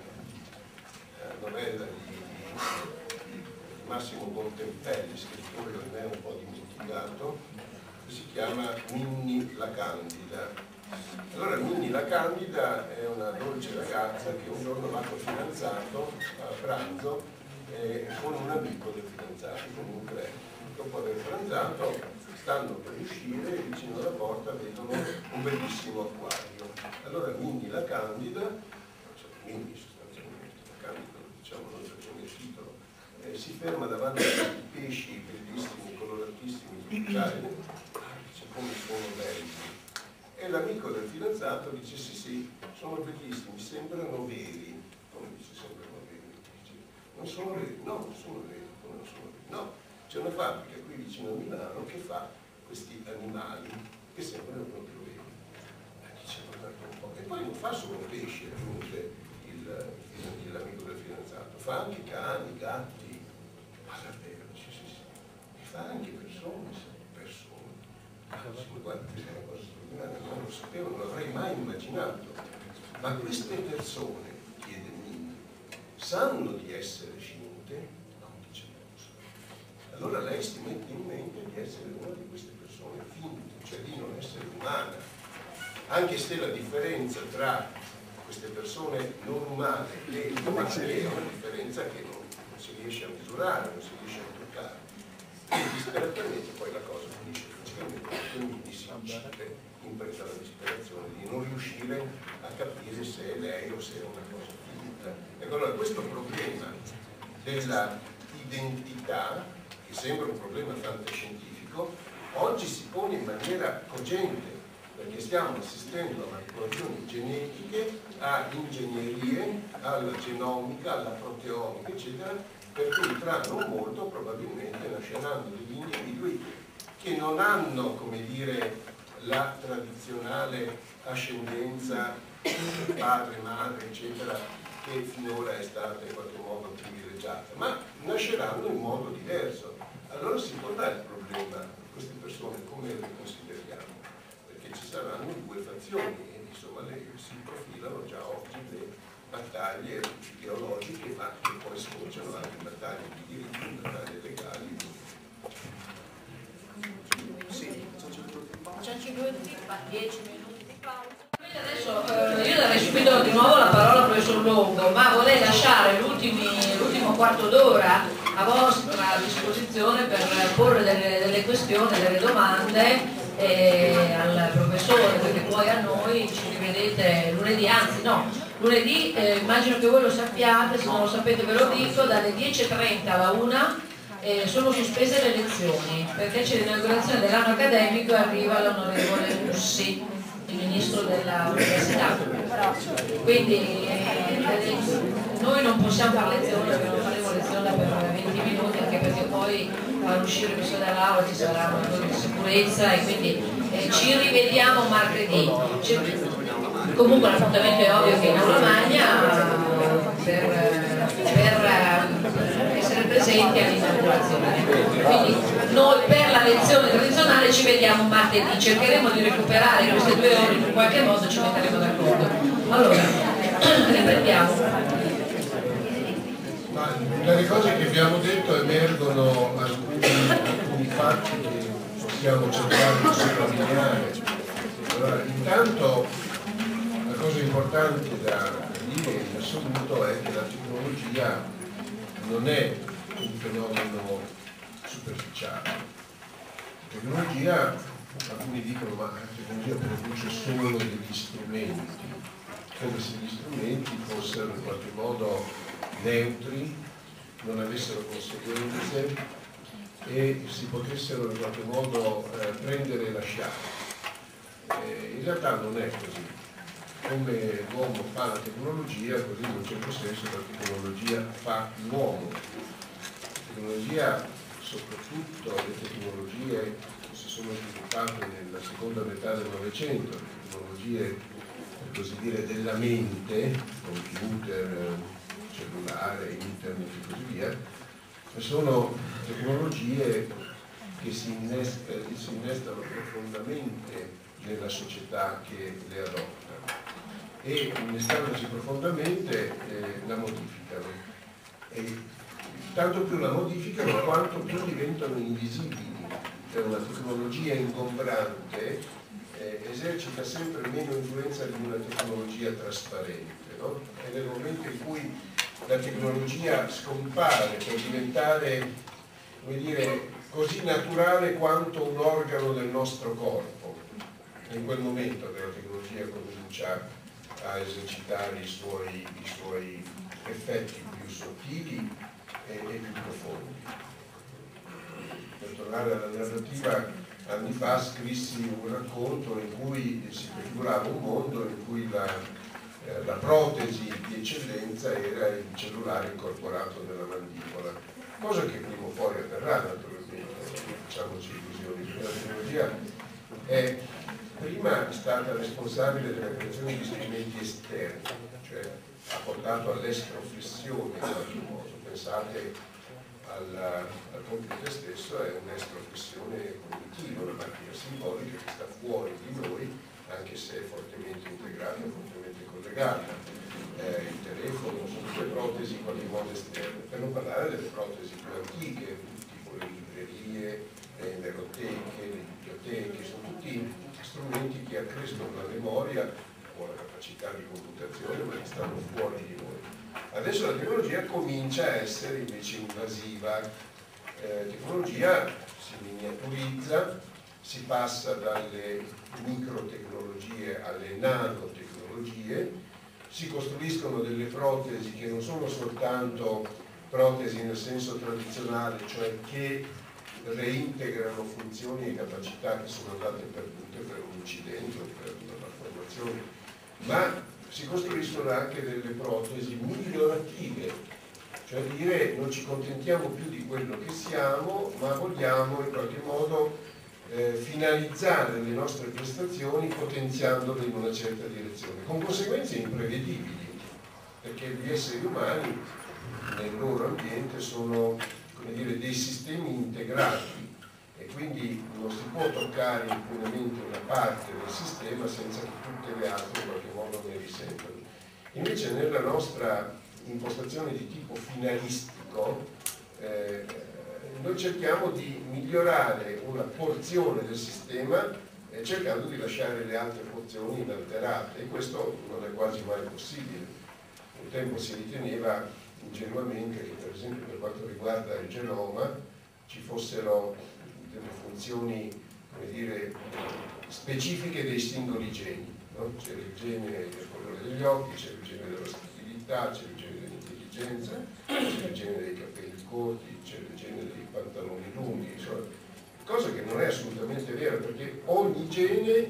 eh, novella di, di Massimo Bontempelli, scrittore che me è un po' dimenticato, che si chiama Minnie la Candida. Allora Minnie la Candida è una dolce ragazza che un giorno va col fidanzato a pranzo eh, con un amico del fidanzato, con un credo. Dopo aver pranzato, stanno per uscire e vicino alla porta vedono un bellissimo acquario. Allora Minnie la Candida, cioè Minnie sostanzialmente, la Candida diciamo non facciamo il titolo, eh, si ferma davanti a questi pesci bellissimi, coloratissimi, tropicali, dice come sono belli. E l'amico del fidanzato dice sì sì, sono bellissimi, sembrano veri. Come dice sembrano veri? Dice, non sono veri, no, non sono veri, non sono veri, no. C'è una fabbrica qui vicino a Milano che fa questi animali che sembrano proprio veri. Eh, dice, guardate un po'. E poi non fa solo pesci, aggiunge l'amico del fidanzato, fa anche cani, gatti, ma davvero, dice sì sì, e fa anche persone, persone. Ah, guarda, questa è una cosa straordinaria, non lo sapevo, non l'avrei mai immaginato. Ma queste persone, chiede Minnie, sanno di essere finte? No, dice. allora lei si mette in mente di essere una di queste persone finte, cioè di non essere umana, anche se la differenza tra queste persone non umane e umane è una differenza che non, non si riesce a misurare, non si riesce a toccare. E disperatamente poi la cosa finisce praticamente quindi si uccide in preda alla disperazione di non riuscire a capire se è lei o se è una cosa finta. E allora questo problema della identità, che sembra un problema fantascientifico, oggi si pone in maniera cogente, perché stiamo assistendo a manipolazioni genetiche, a ingegnerie, alla genomica, alla proteomica, eccetera, per cui tra non molto probabilmente nasceranno degli individui che non hanno, come dire, la tradizionale ascendenza padre, madre, eccetera, che finora è stata in qualche modo privilegiata, ma nasceranno in modo diverso. Allora si porrà il problema, queste persone come le consideriamo? Perché ci saranno due fazioni e insomma le, si profilano già oggi le battaglie ideologiche, ma che poi sfociano anche in battaglie di diritti, in battaglie legali. Sì, C'è cinque minuti, dieci minuti di pausa. Adesso eh, io darei subito di nuovo la parola al professor Longo, ma vorrei lasciare l'ultimo quarto d'ora a vostra disposizione per porre delle, delle questioni, delle domande eh, al professore, perché poi a noi ci rivedete lunedì, anzi no, lunedì eh, immagino che voi lo sappiate, se non lo sapete ve lo dico, dalle dieci e trenta alla una eh, sono sospese le lezioni, perché c'è l'inaugurazione dell'anno accademico e arriva l'onorevole Mussi, il ministro dell'università. Quindi eh, noi non possiamo fare lezioni, perché non faremo lezione per venti minuti, anche perché poi far uscire il dall'aula ci sarà una cosa di sicurezza e quindi eh, ci rivediamo martedì. Ci... Comunque l'appuntamento è ovvio che in aula magna per, per essere presenti all'inaugurazione. Quindi noi per la lezione tradizionale ci vediamo martedì, cercheremo di recuperare queste due ore in qualche modo, ci metteremo d'accordo. Allora, riprendiamo. Ma dalle cose che abbiamo detto emergono alcuni, alcuni fatti che possiamo cercare di sottolineare. Allora, intanto la cosa importante da dire in assoluto è che la tecnologia non è un fenomeno superficiale. La tecnologia, alcuni dicono, ma la tecnologia produce solo degli strumenti, come se gli strumenti fossero in qualche modo neutri, non avessero conseguenze e si potessero in qualche modo eh, prendere e lasciare. Eh, in realtà non è così. Come l'uomo fa la tecnologia, così in un certo senso la tecnologia fa l'uomo. La tecnologia, soprattutto le tecnologie che si sono sviluppate nella seconda metà del Novecento, le tecnologie per così dire della mente, computer, cellulare, internet e così via, sono tecnologie che si, innesta, si innestano profondamente nella società che le adotta e innestandosi profondamente eh, la modificano e tanto più la modificano quanto più diventano invisibili. Cioè una tecnologia ingombrante eh, esercita sempre meno influenza di una tecnologia trasparente, no? E nel momento in cui la tecnologia scompare per diventare, come dire, così naturale quanto un organo del nostro corpo, è in quel momento che la tecnologia comincia a esercitare i suoi, i suoi effetti più sottili e, e più profondi. Per tornare alla narrativa, anni fa scrissi un racconto in cui si prefigurava un mondo in cui la, eh, la protesi di eccellenza era il cellulare incorporato nella mandibola, cosa che prima o poi avverrà naturalmente, facciamoci illusioni, perché la tecnologia è prima è stata responsabile della creazione di strumenti esterni, cioè ha portato all'estroflessione in qualche modo. Pensate alla, al computer stesso, è un'estroflessione cognitiva, una macchina simbolica che sta fuori di noi, anche se è fortemente integrata e fortemente collegata. Eh, il telefono sono tutte protesi in qualche modo esterne, per non parlare delle protesi più antiche, tipo le librerie, le emeroteche, le biblioteche, sono tutti strumenti che accrescono la memoria o la capacità di computazione, ma che stanno fuori di noi. Adesso la tecnologia comincia a essere invece invasiva, eh, la tecnologia si miniaturizza, si passa dalle microtecnologie alle nanotecnologie, si costruiscono delle protesi che non sono soltanto protesi nel senso tradizionale, cioè che reintegrano funzioni e capacità che sono andate perdute per un incidente o per una malformazione, ma si costruiscono anche delle protesi migliorative, cioè dire non ci contentiamo più di quello che siamo, ma vogliamo in qualche modo eh, finalizzare le nostre prestazioni potenziandole in una certa direzione, con conseguenze imprevedibili, perché gli esseri umani nel loro ambiente sono, come dire, dei sistemi integrati e quindi non si può toccare impunemente una parte del sistema senza che tutte le altre in qualche modo ne risentano. Invece nella nostra impostazione di tipo finalistico eh, noi cerchiamo di migliorare una porzione del sistema eh, cercando di lasciare le altre porzioni inalterate, e questo non è quasi mai possibile. Un tempo si riteneva ingenuamente che per esempio per quanto riguarda il genoma ci fossero delle funzioni, come dire, specifiche dei singoli geni, no? C'era il gene del colore degli occhi, c'era il gene della stupidità, c'era il gene dell'intelligenza, c'era il gene dei capelli corti, c'era il gene dei pantaloni lunghi, insomma, cosa che non è assolutamente vera, perché ogni gene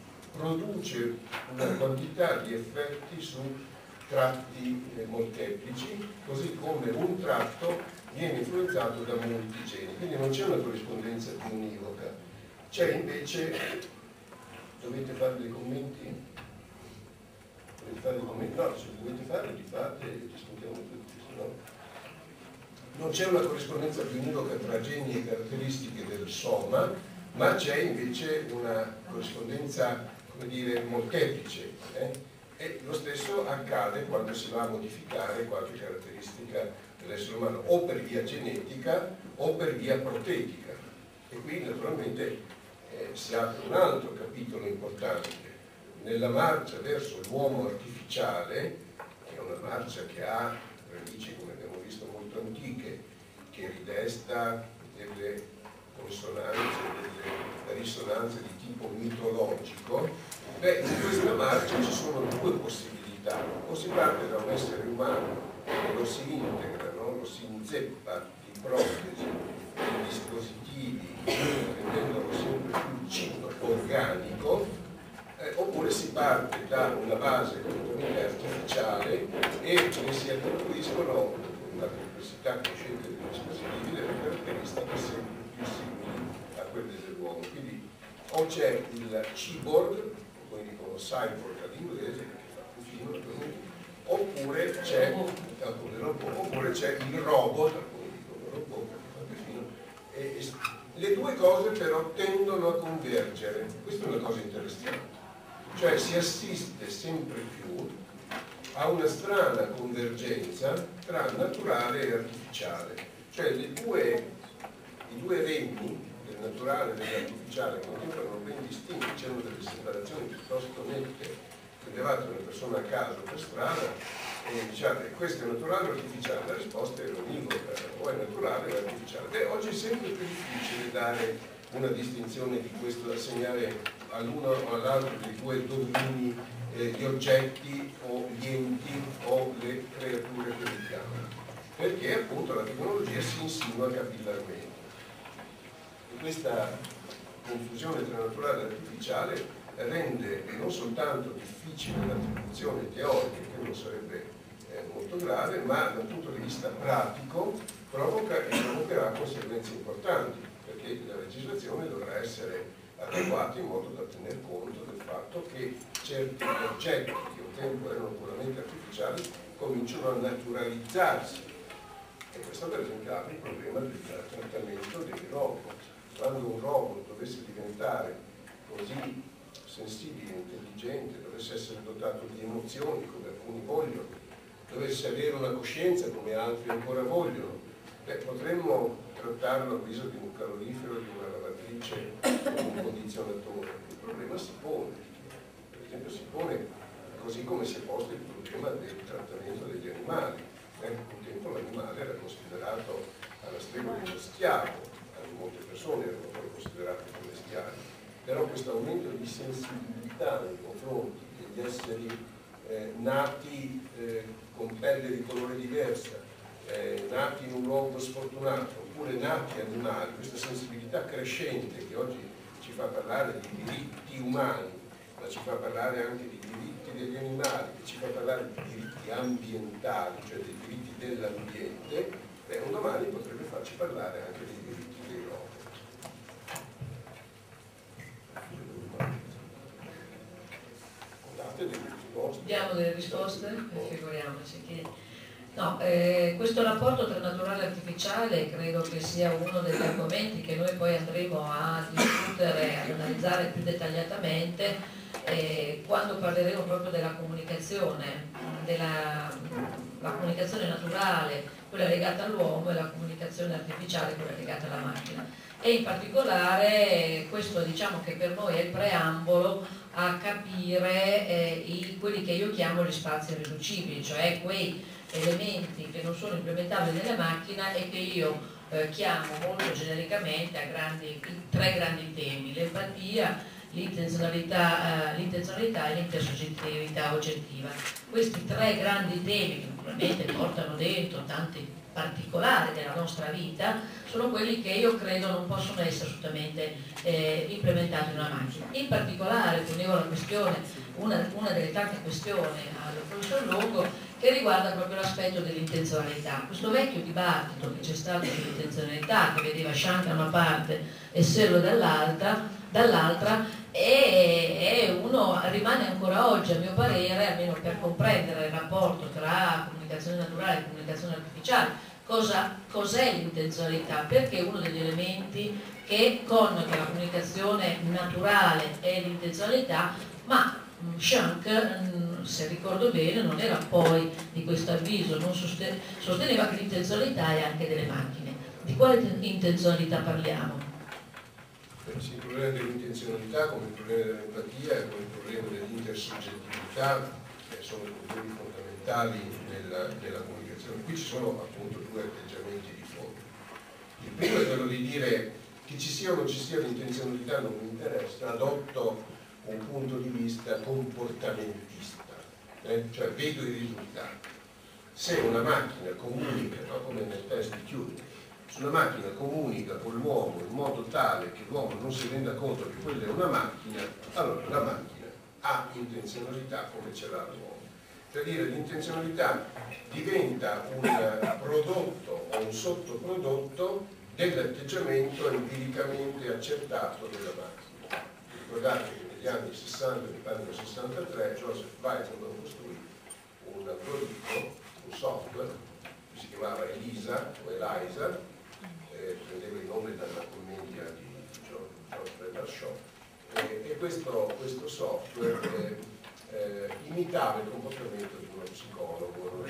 produce una quantità di effetti su tratti molteplici, così come un tratto viene influenzato da molti geni, quindi non c'è una corrispondenza più univoca. C'è invece, dovete fare dei commenti? Dovete fare dei commenti? No, se dovete fare li fate e discutiamo tutti, se no. Non c'è una corrispondenza più univoca tra geni e caratteristiche del soma, ma c'è invece una corrispondenza, come dire, molteplice. Eh? E lo stesso accade quando si va a modificare qualche caratteristica dell'essere umano, o per via genetica o per via protetica. E qui naturalmente eh, si apre un altro capitolo importante. Nella marcia verso l'uomo artificiale, che è una marcia che ha radici, come abbiamo visto, molto antiche, che ridesta delle consonanze, delle risonanze di tipo mitologico, beh, in questa marcia ci sono due possibilità: o si parte da un essere umano e lo si integra, no? Lo si inzeppa di protesi, di dispositivi, rendendolo sempre più chip organico, eh, oppure si parte da una base completamente artificiale e ne si attribuiscono una complessità crescente dei dispositivi, delle caratteristiche sempre più simili a quelle dell'uomo. Quindi o c'è il cyborg, come dicono cyborg all'inglese, che fa più fino, oppure c'è oppure c'è il robot, come dicono robot, che fa più fino. E, e, le due cose però tendono a convergere. Questa è una cosa interessante, cioè si assiste sempre più a una strana convergenza tra naturale e artificiale, cioè le due, i due regni del naturale e dell'artificiale continuano ben distinti, c'erano delle separazioni piuttosto nette. Prendevate una persona a caso per strada e diciate questo è naturale o artificiale, la risposta è univoca, o è naturale o è artificiale. Beh, oggi è sempre più difficile dare una distinzione di questo, assegnare all'uno o all'altro dei due domini eh, gli oggetti o gli enti o le creature che vediamo, perché appunto la tecnologia si insinua capillarmente. E questa confusione tra naturale e artificiale rende non soltanto difficile l'attribuzione teorica, che non sarebbe eh, molto grave, ma dal punto di vista pratico provoca e provocherà conseguenze importanti, perché la legislazione dovrà essere adeguata in modo da tener conto del fatto che certi oggetti che un tempo erano puramente artificiali cominciano a naturalizzarsi. E questo per esempio apre il problema del trattamento dei robot. Quando un robot dovesse diventare così sensibile, intelligente, dovesse essere dotato di emozioni come alcuni vogliono, dovesse avere una coscienza come altri ancora vogliono, Beh, potremmo trattarlo a avviso di un calorifero, di una lavatrice, di un condizionatore. Il problema si pone, per esempio si pone così come si è posto il problema del trattamento degli animali. Eh, un tempo l'animale era considerato alla stregua dello schiavo, molte persone erano poi considerate come schiavi, però questo aumento di sensibilità nei confronti degli esseri eh, nati eh, con pelle di colore diversa, eh, nati in un luogo sfortunato, oppure nati animali, questa sensibilità crescente che oggi ci fa parlare di diritti umani, ma ci fa parlare anche di diritti degli animali, che ci fa parlare di diritti ambientali, cioè dei diritti dell'ambiente, beh, un domani potrebbe farci parlare anche dei diritti dei loro. Date delle risposte. Diamo delle risposte? Figuriamoci che... No, eh, questo rapporto tra naturale e artificiale credo che sia uno degli argomenti che noi poi andremo a discutere, ad analizzare più dettagliatamente eh, quando parleremo proprio della comunicazione, della la comunicazione naturale, quella legata all'uomo, e la comunicazione artificiale, quella legata alla macchina. E in particolare questo, diciamo che per noi è il preambolo a capire eh, i, quelli che io chiamo gli spazi irriducibili, cioè quei elementi che non sono implementabili nella macchina e che io eh, chiamo molto genericamente a grandi, tre grandi temi: l'empatia, l'intenzionalità, eh, l'intenzionalità e l'intersoggettività oggettiva. Questi tre grandi temi, che naturalmente portano dentro tanti particolari della nostra vita, sono quelli che io credo non possono essere assolutamente eh, implementati in una macchina. In particolare ponevo la questione, una, una delle tante questioni al professor Longo, che riguarda proprio l'aspetto dell'intenzionalità. Questo vecchio dibattito che c'è stato sull'intenzionalità, che vedeva Shank da una parte e Searle dall'altra, dall'altra e, e uno rimane ancora oggi, a mio parere, almeno per comprendere il rapporto tra comunicazione naturale e comunicazione artificiale, cosa, cos'è l'intenzionalità, perché uno degli elementi che connota la comunicazione naturale è l'intenzionalità, ma Shank, se ricordo bene, non era poi di questo avviso, non sosteneva che l'intenzionalità è anche delle macchine. Di quale intenzionalità parliamo? Il problema dell'intenzionalità, come il problema dell'empatia e come il problema dell'intersoggettività eh, sono i problemi fondamentali della, della comunicazione. Qui ci sono appunto due atteggiamenti di fondo. Il primo è quello di dire che ci sia o non ci sia l'intenzionalità non mi interessa, adotto un punto di vista comportamentista, eh? Cioè vedo i risultati. Se una macchina comunica, no? Come nel test di Turing, se una macchina comunica con l'uomo in modo tale che l'uomo non si renda conto che quella è una macchina, allora la macchina ha intenzionalità come ce l'ha l'uomo. Cioè dire, l'intenzionalità diventa un prodotto o un sottoprodotto dell'atteggiamento empiricamente accertato della macchina. Ricordate che negli anni sessanta, mi pare nel sessantatré, Joseph Weizenbaum costruì un algoritmo, un software, che si chiamava ELISA o ELISA, eh, prendeva il nome dalla commedia di George Bernard Shaw, eh, e questo, questo software eh, eh, imitava il comportamento di uno psicologo,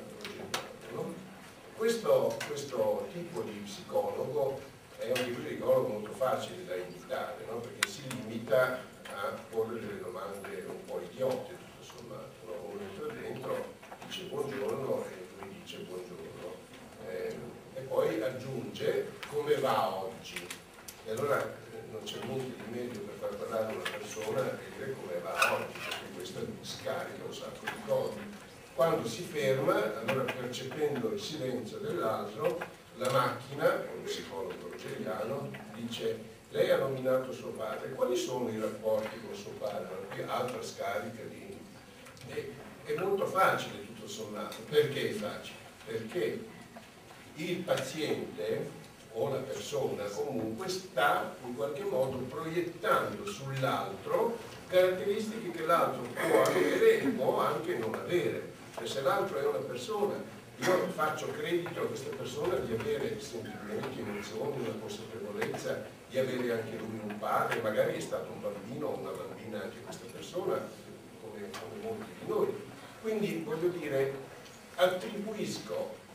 no? questo, questo tipo di psicologo è un tipo di psicologo molto facile da imitare, no? Perché si limita a porre delle domande un po' idiote, tutto sommato, no? Uno entra dentro, dice buongiorno e lui dice buongiorno, eh, e poi aggiunge come va oggi, e allora eh, non c'è niente di meglio per far parlare una persona che dire come va oggi, perché questo scarica un sacco di cose. Quando si ferma, allora percependo il silenzio dell'altro, la macchina, un psicologo rogeriano, dice lei ha nominato suo padre, quali sono i rapporti con suo padre? Qui altra scarica di... E, è molto facile tutto sommato. Perché è facile? Perché il paziente o la persona comunque sta in qualche modo proiettando sull'altro caratteristiche che l'altro può avere e può anche non avere. Cioè, se l'altro è una persona, io faccio credito a questa persona di avere sentimenti, emozioni, una consapevolezza di avere anche lui un padre, magari è stato un bambino o una bambina anche questa persona, come, come molti di noi. Quindi voglio dire, attribuisco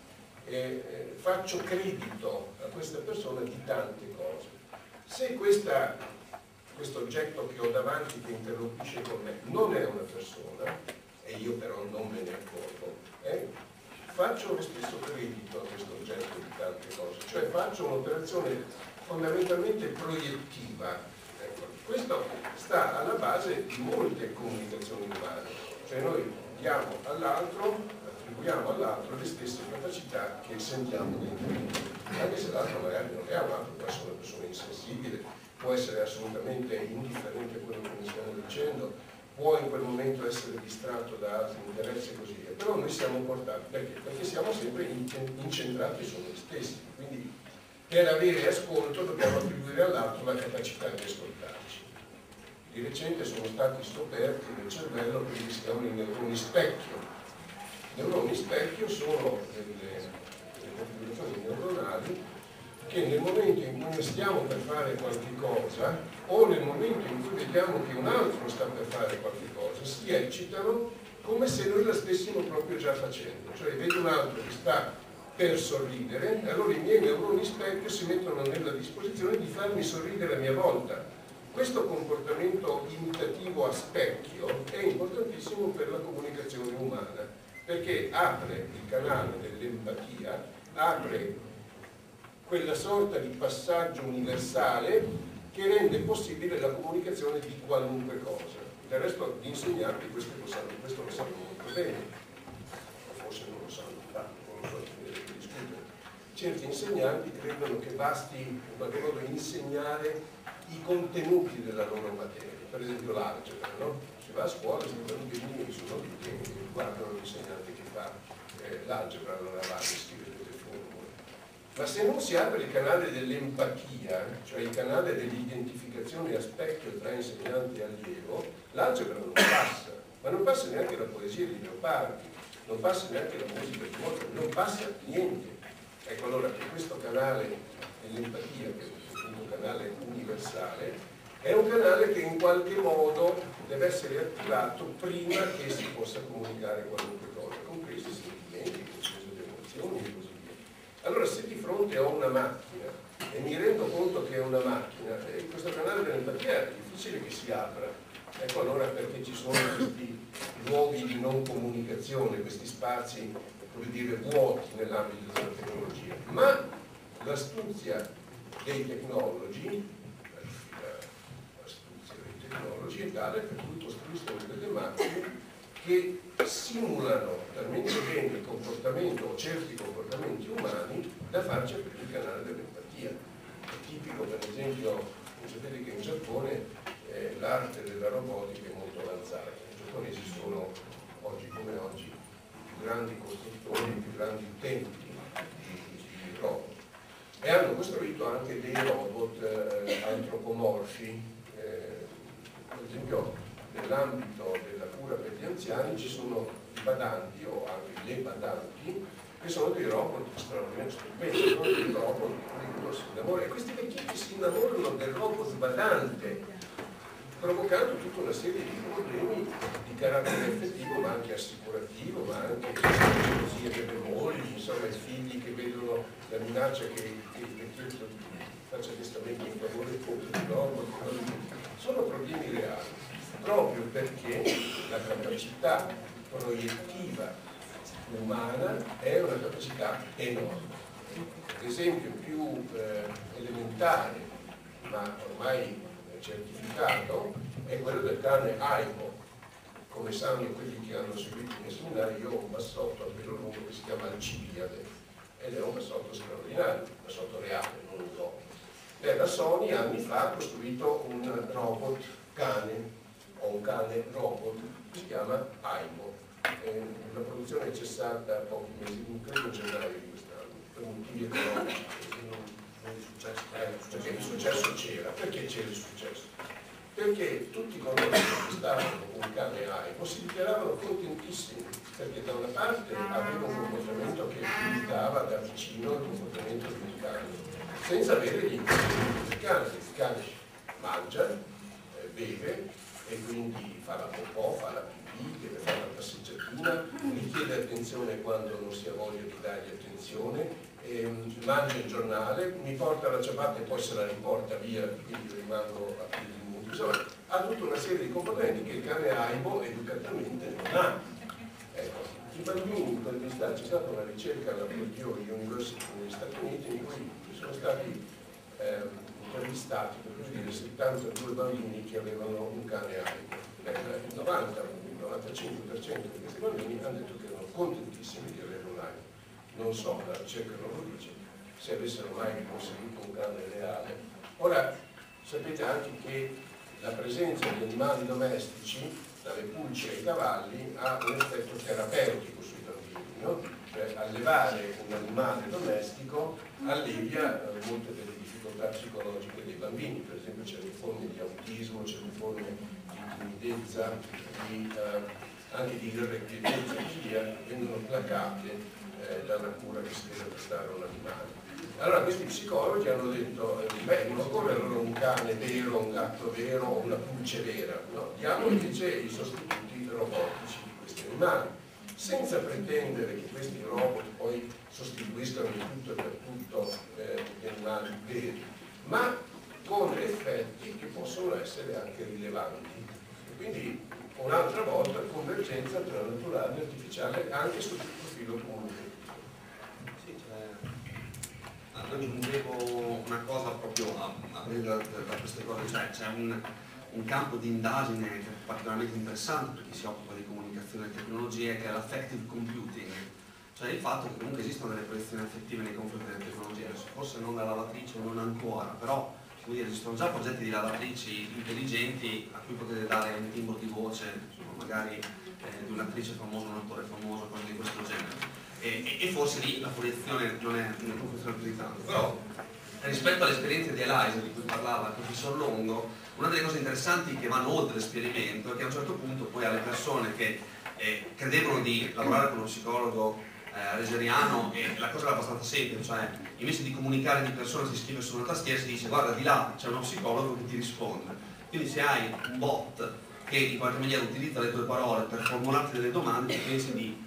eh, eh, faccio credito a questa persona di tante cose. Se questa, questo oggetto che ho davanti che interloquisce con me non è una persona, e io però non me ne accorgo, eh, faccio lo stesso credito a questo oggetto di tante cose, cioè faccio un'operazione fondamentalmente proiettiva. Ecco, questo sta alla base di molte comunicazioni umane, cioè noi diamo all'altro, attribuiamo all'altro le stesse capacità che sentiamo dentro di noi, anche se l'altro magari non le ha, l'altro può essere una persona insensibile, può essere assolutamente indifferente a quello che ne stiamo dicendo, può in quel momento essere distratto da altri interessi e così via, però noi siamo portati, perché? Perché siamo sempre incentrati su noi stessi, quindi per avere ascolto dobbiamo attribuire all'altro la capacità di ascoltarci. Di recente sono stati scoperti nel cervello quelli che si chiamano i neuroni specchio. I neuroni specchio sono delle, delle configurazioni neuronali che nel momento in cui noi stiamo per fare qualche cosa o nel momento in cui vediamo che un altro sta per fare qualche cosa si eccitano come se noi la stessimo proprio già facendo, cioè vedo un altro che sta per sorridere, allora i miei neuroni specchio si mettono nella disposizione di farmi sorridere a mia volta. Questo comportamento imitativo a specchio è importantissimo per la comunicazione umana, perché apre il canale dell'empatia, apre quella sorta di passaggio universale che rende possibile la comunicazione di qualunque cosa. Del resto gli insegnanti questo lo sanno, questo lo sanno molto bene, o forse non lo sanno, non lo so, discutere. Certi insegnanti credono che basti in qualche modo insegnare i contenuti della loro materia, per esempio l'algebra, no? Si va a scuola, si vedono che i bambini sono lì che guardano l'insegnante che fa eh, l'algebra, allora va a scrivere delle formule. Ma se non si apre il canale dell'empatia, cioè il canale dell'identificazione a specchio tra insegnante e allievo, l'algebra non passa, ma non passa neanche la poesia di Leopardi, non passa neanche la musica di Mozart, non passa niente. Ecco allora che questo canale dell'empatia, che è un canale universale, è un canale che in qualche modo deve essere attivato prima che si possa comunicare qualunque cosa, compresi i sentimenti, compresi le emozioni e così via. Allora se di fronte ho una macchina e mi rendo conto che è una macchina, eh, questo canale dell'empatia è difficile che si apra. Ecco allora perché ci sono questi luoghi di non comunicazione, questi spazi, come dire, vuoti nell'ambito della tecnologia. Ma l'astuzia dei tecnologi, l'astuzia dei tecnologi è tale per cui costruiscono delle macchine che simulano talmente bene il comportamento o certi comportamenti umani da farci aprire il canale dell'empatia. È tipico per esempio, sapete che in Giappone eh, l'arte della robotica è molto avanzata. I giapponesi sono oggi come oggi i più grandi costruttori, i più grandi utenti di, di robot. E hanno costruito anche dei robot eh, antropomorfi, eh, per esempio nell'ambito della cura per gli anziani ci sono i badanti o anche le badanti che sono dei robot straordinariamente stupendi, sono dei robot di cui si innamora e questi vecchietti si innamorano del robot badante, provocando tutta una serie di problemi di carattere effettivo ma anche assicurativo, ma anche così delle mogli, insomma i figli che vedono la minaccia che, che il vecchietto faccia testamento in favore del robot. Sono problemi reali, proprio perché la capacità proiettiva umana è una capacità enorme. L'esempio più eh, elementare, ma ormai certificato, è quello del cane Aibo. Come sanno quelli che hanno seguito i miei seminari, io ho un bassotto a pelo lungo che si chiama Alcibiade ed è un bassotto straordinario, un bassotto reale, non un gioco. E la Sony anni fa ha costruito un robot cane o un cane robot che si chiama Aibo. Eh, la produzione è cessata pochi mesi, credo in gennaio di quest'anno, per motivi economici. Non è successo, eh, perché il successo c'era. Perché c'era il successo? Perché tutti coloro che acquistavano un cane Aibo si dichiaravano contentissimi, perché da una parte aveva un comportamento che imitava da vicino il comportamento di un cane, senza avere gli ingredienti del cane. Il cane mangia, eh, beve e quindi fa la popò, fa la pipì, deve fare la passeggiata forse una, mi chiede attenzione quando non si ha voglia di dargli attenzione, ehm, mangia il giornale, mi porta la ciabatta e poi se la riporta via, quindi rimango a piedi nudi. Insomma, ha tutta una serie di componenti che il cane AIBO educatamente non ha. Ecco, i bambini intervistati, c'è stata una ricerca alla Purdue University negli Stati Uniti in cui sono stati ehm, intervistati, per così dire, settantadue bambini che avevano un cane AIBO. Il novanta, il novantacinque per cento di questi bambini hanno detto che erano contentissimi di avere un AIBO. Non so, la ricerca non lo dice, se avessero mai conseguito un cane reale. Ora, sapete anche che la presenza di animali domestici, dalle pulci ai cavalli, ha un effetto terapeutico sui bambini, no? Cioè, allevare un animale domestico allevia eh, molte delle difficoltà psicologiche dei bambini, per esempio c'è le forme di autismo, c'è le forme di timidezza, di, eh, anche di irrequietezza e così via, vengono placate eh, dalla cura che si deve prestare a un animale. Allora questi psicologi hanno detto, eh, beh, non occorre allora un cane vero, un gatto vero o una pulce vera, no? Diamo invece i sostituti robotici di questi animali, senza pretendere che questi robot poi sostituiscano in tutto e per tutto eh, gli animali veri, ma con effetti che possono essere anche rilevanti. E quindi un'altra volta convergenza tra naturale e artificiale anche sul profilo comunque. Aggiungevo una cosa proprio a, a da, da queste cose, cioè c'è un, un campo di indagine che è particolarmente interessante per chi si occupa di comunicazione e tecnologie, che è l'affective computing, cioè il fatto che comunque esistono delle proiezioni affettive nei confronti delle tecnologie, forse non la lavatrice, non ancora, però dire, esistono già progetti di lavatrici intelligenti a cui potete dare un timbro di voce, insomma, magari eh, di un'attrice famosa, un attore famoso, cose di questo genere. E, e forse lì la proiezione non è non funziona più di tanto, però rispetto all'esperienza di Eliza di cui parlava il professor Longo, una delle cose interessanti che vanno oltre l'esperimento è che a un certo punto poi alle persone che eh, credevano di lavorare con uno psicologo eh, rogeriano, e la cosa era abbastanza semplice, cioè invece di comunicare di persona si scrive su una tastiera e si dice guarda di là c'è uno psicologo che ti risponde, quindi se hai un bot che in qualche maniera utilizza le tue parole per formularti delle domande, pensi di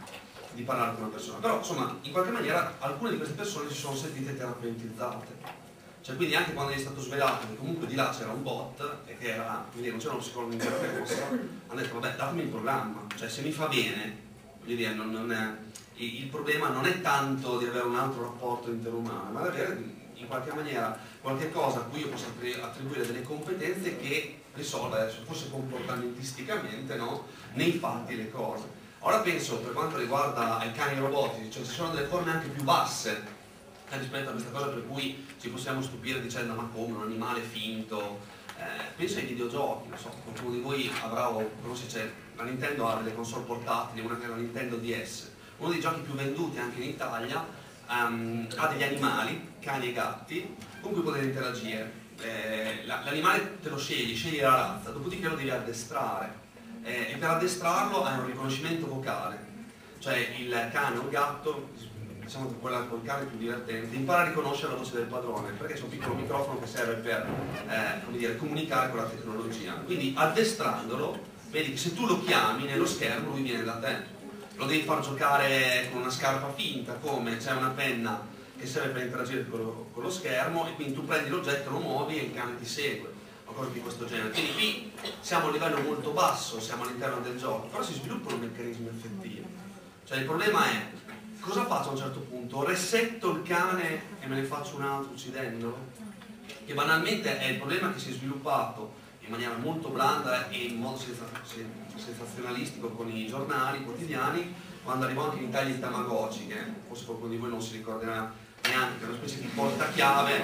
di parlare con una persona, però insomma in qualche maniera alcune di queste persone si sono sentite terapeutizzate, cioè quindi anche quando gli è stato svelato che comunque di là c'era un bot e che era, quindi non c'era uno psicologo in interferenza, hanno detto vabbè datemi il programma, cioè se mi fa bene, voglio dire, non, non è, il, il problema non è tanto di avere un altro rapporto interumano, ma di avere in qualche maniera qualche cosa a cui io posso attribuire delle competenze che risolva, forse comportamentisticamente, no, nei fatti le cose. Ora penso, per quanto riguarda i cani robotici, cioè ci sono delle forme anche più basse rispetto a questa cosa per cui ci possiamo stupire dicendo ma come un animale finto, eh, penso ai videogiochi, non so, qualcuno di voi avrà, o conosce, cioè, la Nintendo ha delle console portatili, una che è la Nintendo D S, uno dei giochi più venduti anche in Italia, um, ha degli animali, cani e gatti, con cui potete interagire, eh, l'animale te lo scegli, scegli la razza, dopodiché lo devi addestrare. Eh, e per addestrarlo hai un riconoscimento vocale, cioè il cane o il gatto, diciamo che quella col cane è più divertente, impara a riconoscere la voce del padrone, perché c'è un piccolo microfono che serve per eh, come dire, comunicare con la tecnologia, quindi addestrandolo, vedi che se tu lo chiami nello schermo lui viene da te, lo devi far giocare con una scarpa finta, come c'è una penna che serve per interagire con lo, con lo schermo, e quindi tu prendi l'oggetto, lo muovi e il cane ti segue, cose di questo genere. Quindi qui siamo a un livello molto basso, siamo all'interno del gioco, però si sviluppano meccanismi effettivi. Cioè il problema è, cosa faccio a un certo punto? Resetto il cane e me ne faccio un altro uccidendolo? Che banalmente è il problema che si è sviluppato in maniera molto blanda e in modo sensazionalistico con i giornali quotidiani, quando arrivò anche in Italia il Tamagotchi, che forse qualcuno di voi non si ricorderà neanche, che è una specie di portachiave,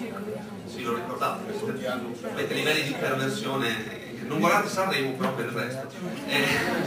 sì, lo ricordate, avete livelli di perversione, non guardate Sanremo però per il resto. Eh,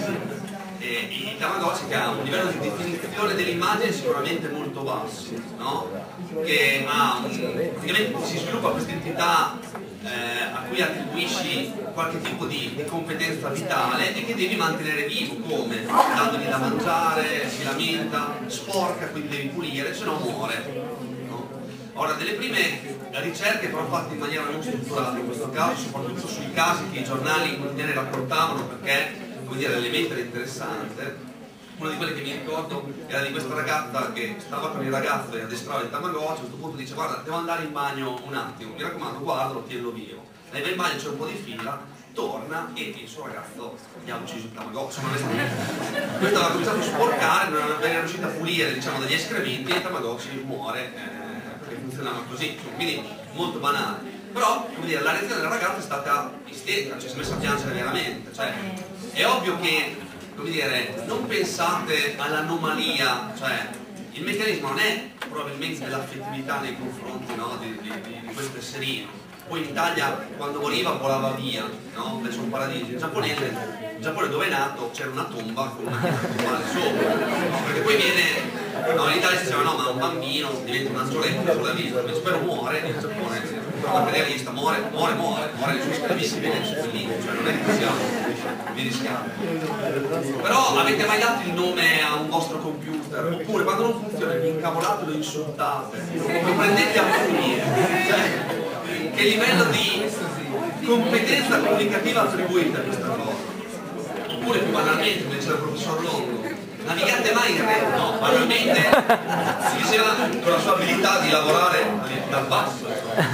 eh, il Tamagotchi che ha un livello di definizione dell'immagine sicuramente molto basso, no? Che ha, praticamente si sviluppa questa entità eh, a cui attribuisci qualche tipo di, di competenza vitale e che devi mantenere vivo, come? Dandogli da mangiare, si lamenta, sporca, quindi devi pulire, se no muore. No? Ora, delle prime ricerche però fatte in maniera non strutturata, in questo caso soprattutto sui casi che i giornali quotidiani raccontavano, perché come dire, l'elemento era interessante. Una di quelle che mi ricordo era di questa ragazza che stava con il ragazzo e addestrava il Tamagotchi. A un certo punto dice: guarda, devo andare in bagno un attimo, mi raccomando, guardalo, tienilo vivo. Lei va in bagno, c'è un po' di fila, torna e il suo ragazzo gli ha ucciso il Tamagotchi. Questo aveva cominciato a sporcare, non era riuscito a pulire, diciamo, degli escrementi e il Tamagotchi muore, eh, perché funzionava così, quindi molto banale. Però, come dire, la reazione del ragazzo è stata isterica, cioè si è messa a piangere veramente. Cioè, è ovvio che, come dire, non pensate all'anomalia, cioè il meccanismo non è probabilmente dell'affettività nei confronti, no, di, di, di questo esserino. Poi in Italia quando moriva volava via, no? Invece un paradiso. In Giappone, in Giappone dove è nato c'era una tomba con una pietra tombale sopra, no? Perché poi viene, no, in Italia si diceva no, ma un bambino diventa un angioletto sulla vita, invece poi muore in Giappone, la materialista, muore, muore, muore, muore le sue sclavissime viene seppellito, cioè non è che siamo vi rischiamo. Però avete mai dato il nome a un vostro computer? Oppure quando non funziona vi incavolate, lo insultate, lo prendete a punire? Cioè, che livello di competenza comunicativa attribuite a questa cosa? Oppure più banalmente, come diceva il professor Longo, navigate mai in rete? No, banalmente si diceva con la sua abilità di lavorare dal basso.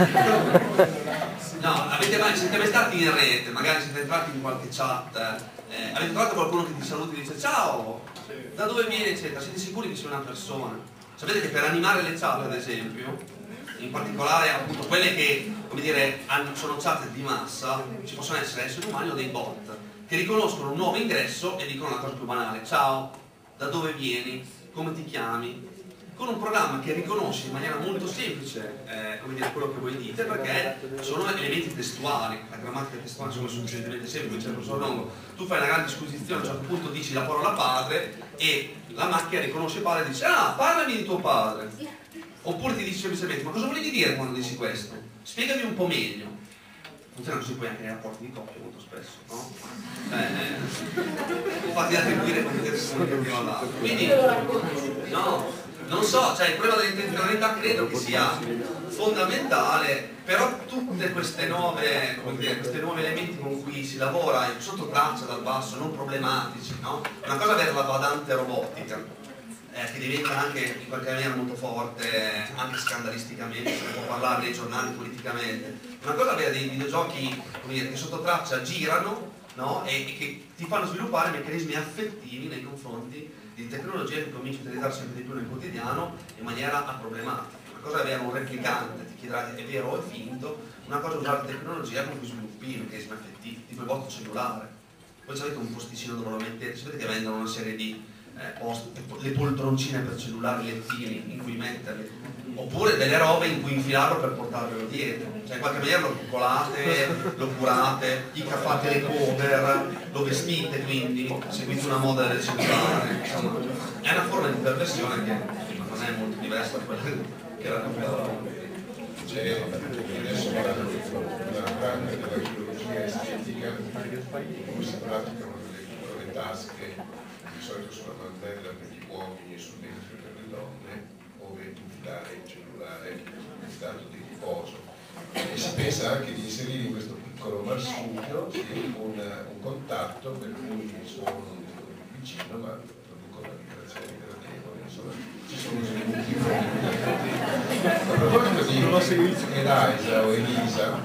No, avete mai, siete mai stati in rete, magari siete entrati in qualche chat, eh, avete trovato qualcuno che ti saluta e dice ciao, da dove vieni eccetera, siete sicuri che sia una persona? Sapete che per animare le chat ad esempio, in particolare appunto quelle che, come dire, hanno, sono chat di massa, ci possono essere esseri umani o dei bot che riconoscono un nuovo ingresso e dicono una cosa più banale: ciao, da dove vieni, come ti chiami, con un programma che riconosce in maniera molto semplice eh, come dire, quello che voi dite, perché sono elementi testuali, la grammatica testuale sono sufficientemente semplici. C'è il professor Longo, tu fai una grande disquisizione, a un certo punto dici la parola padre e la macchina riconosce padre e dice ah, parlami di tuo padre. Oppure ti dice semplicemente ma cosa volevi dire quando dici questo? Spiegami un po' meglio. Funziona così poi anche nei rapporti di coppia molto spesso, no? Eh, fatti attribuire competenze comunicative all'altro. Quindi, no, non so, cioè il problema dell'intenzionalità credo che sia fondamentale, però tutte queste nuove, come dire, questi nuovi elementi con cui si lavora sotto traccia dal basso, non problematici, no? Una cosa è la badante robotica, Eh, che diventa anche in qualche maniera molto forte, anche scandalisticamente, se ne può parlare nei giornali politicamente. Una cosa vera dei videogiochi, come dire, che sotto traccia girano, no? e, e che ti fanno sviluppare meccanismi affettivi nei confronti di tecnologie che cominci a utilizzare sempre di più nel quotidiano in maniera problematica. Una cosa è avere un replicante, ti chiederà è vero o è finto, una cosa è usare la tecnologia con cui sviluppi meccanismi affettivi, tipo il vostro cellulare. Poi avete un posticino dove lo mettete, sapete che vendono una serie di Eh, post, le poltroncine per cellulare, lettini in cui metterle, oppure delle robe in cui infilarlo per portarvelo dietro, cioè in qualche maniera lo coccolate, lo curate, gli fate le cover, lo vestite, quindi seguite una moda del cellulare, insomma è una forma di perversione che non è molto diversa da quella che era capitata. C'è adesso una grande della biologia estetica come si praticano le tasche di solito sulla mandella per gli uomini e sul ventre per le donne, dove infilare il cellulare in stato di riposo. E si pensa anche di inserire in questo piccolo marsupio sì, un, un contatto per cui il suono non è più vicino, ma producono vibrazioni gradevoli, insomma ci sono sviluppi a proposito di Eliza o Elisa,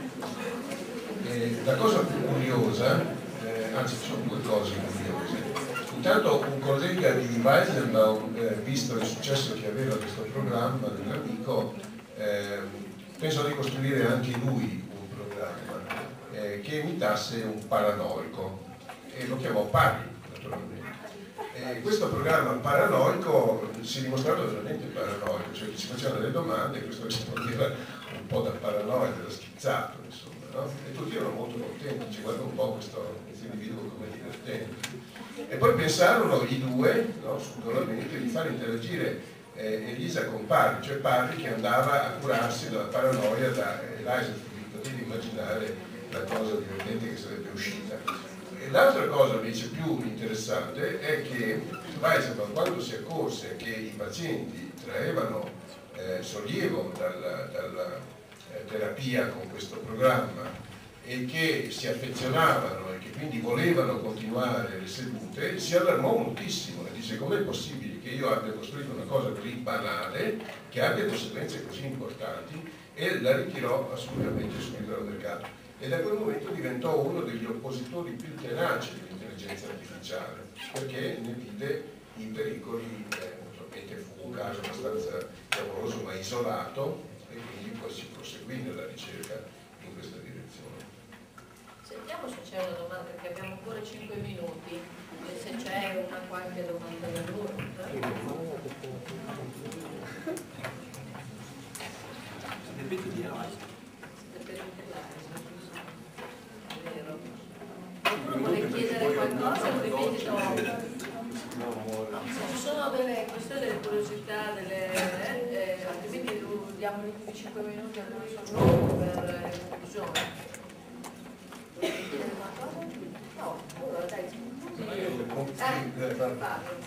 eh, la cosa più curiosa, eh, anzi ci sono due cose curiose. Intanto un collega di Weizenbaum, eh, visto il successo che aveva questo programma dell'amico, eh, pensò di costruire anche lui un programma eh, che imitasse un paranoico e lo chiamò Parry, naturalmente. E questo programma paranoico si è dimostrato veramente paranoico, cioè ci facevano delle domande e questo rispondeva un po' da paranoide, da schizzato, insomma, no? E tutti erano molto contenti, ci guarda un po' questo, questo individuo come divertente. E poi pensarono i due, no, subdolamente, di far interagire eh, Elisa con Parry, cioè Parry che andava a curarsi dalla paranoia da Eliza, potete immaginare la cosa divertente che sarebbe uscita. E l'altra cosa invece più interessante è che Weizenbaum, quando si accorse che i pazienti traevano eh, sollievo dalla, dalla eh, terapia con questo programma e che si affezionavano e che quindi volevano continuare le sedute, si allarmò moltissimo e disse: com'è possibile che io abbia costruito una cosa così banale, che abbia conseguenze così importanti, e la ritirò assolutamente subito dal mercato. E da quel momento diventò uno degli oppositori più tenaci dell'intelligenza artificiale, perché ne vide i pericoli. eh, naturalmente fu un caso abbastanza clamoroso ma isolato, e quindi poi si proseguì nella ricerca in questa direzione. Sentiamo se c'è una domanda, perché abbiamo ancora cinque minuti, e se c'è una qualche domanda da loro. Vuole chiedere qualcosa, altrimenti no. Ci sono delle questioni, delle curiosità, delle, eh, eh, altrimenti diamo gli ultimi cinque minuti al professor per le conclusioni. Vuole chiedere qualcosa? No, allora dai. Eh, parlo.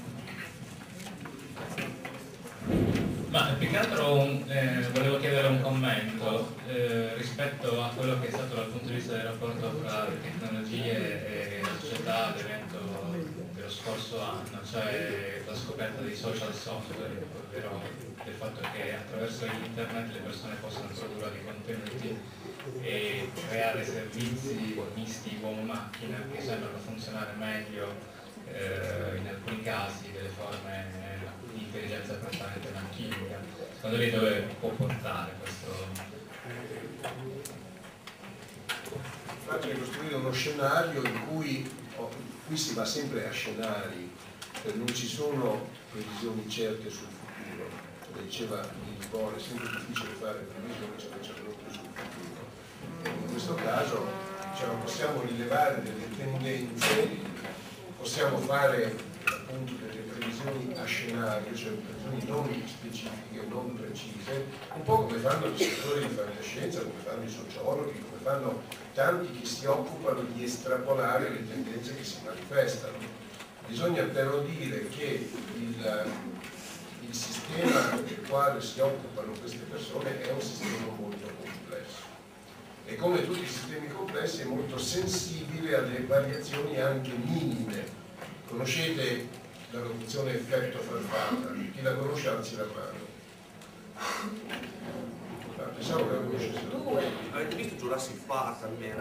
Ma più che altro un, eh, volevo chiedere un commento eh, rispetto a quello che è stato dal punto di vista del rapporto tra le tecnologie e la società, l'evento dello scorso anno, cioè la scoperta dei social software, ovvero del fatto che attraverso internet le persone possano produrre dei contenuti e creare servizi misti uomo-macchina che sembrano funzionare meglio eh, in alcuni casi delle forme di intelligenza prettamente non chimica. Secondo lei dove può portare questo? Facile costruire uno scenario in cui, oh, qui si va sempre a scenari, eh, non ci sono previsioni certe sul futuro. Come diceva il Bohr, è sempre difficile fare previsioni specialmente sul futuro. E in questo caso diciamo, possiamo rilevare delle tendenze, possiamo fare appunto delle previsioni a scenario, cioè previsioni non specifiche, non precise, un po' come fanno gli scrittori di fantascienza, come fanno i sociologhi, come fanno tanti che si occupano di estrapolare le tendenze che si manifestano. Bisogna però dire che il, il sistema del quale si occupano queste persone è un sistema molto complesso e come tutti i sistemi complessi è molto sensibile alle variazioni anche minime. Conoscete la funzione effetto farfalla? Chi la conosce alzi la mano. Ah, pensavo che la conoscesse. Avete visto Jurassic Park almeno?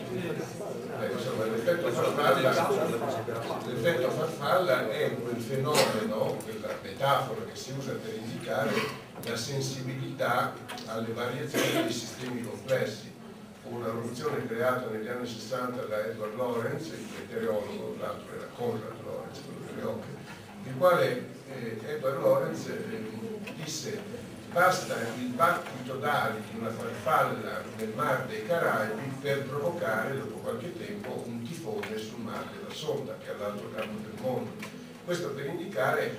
Eh, insomma, l'effetto farfalla, l'effetto farfalla è quel fenomeno, quella metafora che si usa per indicare la sensibilità alle variazioni dei sistemi complessi. Fu una rivoluzione creata negli anni sessanta da Edward Lorenz, il meteorologo, l'altro era Konrad Lorenz, il quale eh, Edward Lorenz eh, disse: basta il battito d'ali di una farfalla nel Mar dei Caraibi per provocare dopo qualche tempo un tifone sul Mar della Sonda, che è all'altro capo del mondo. Questo per indicare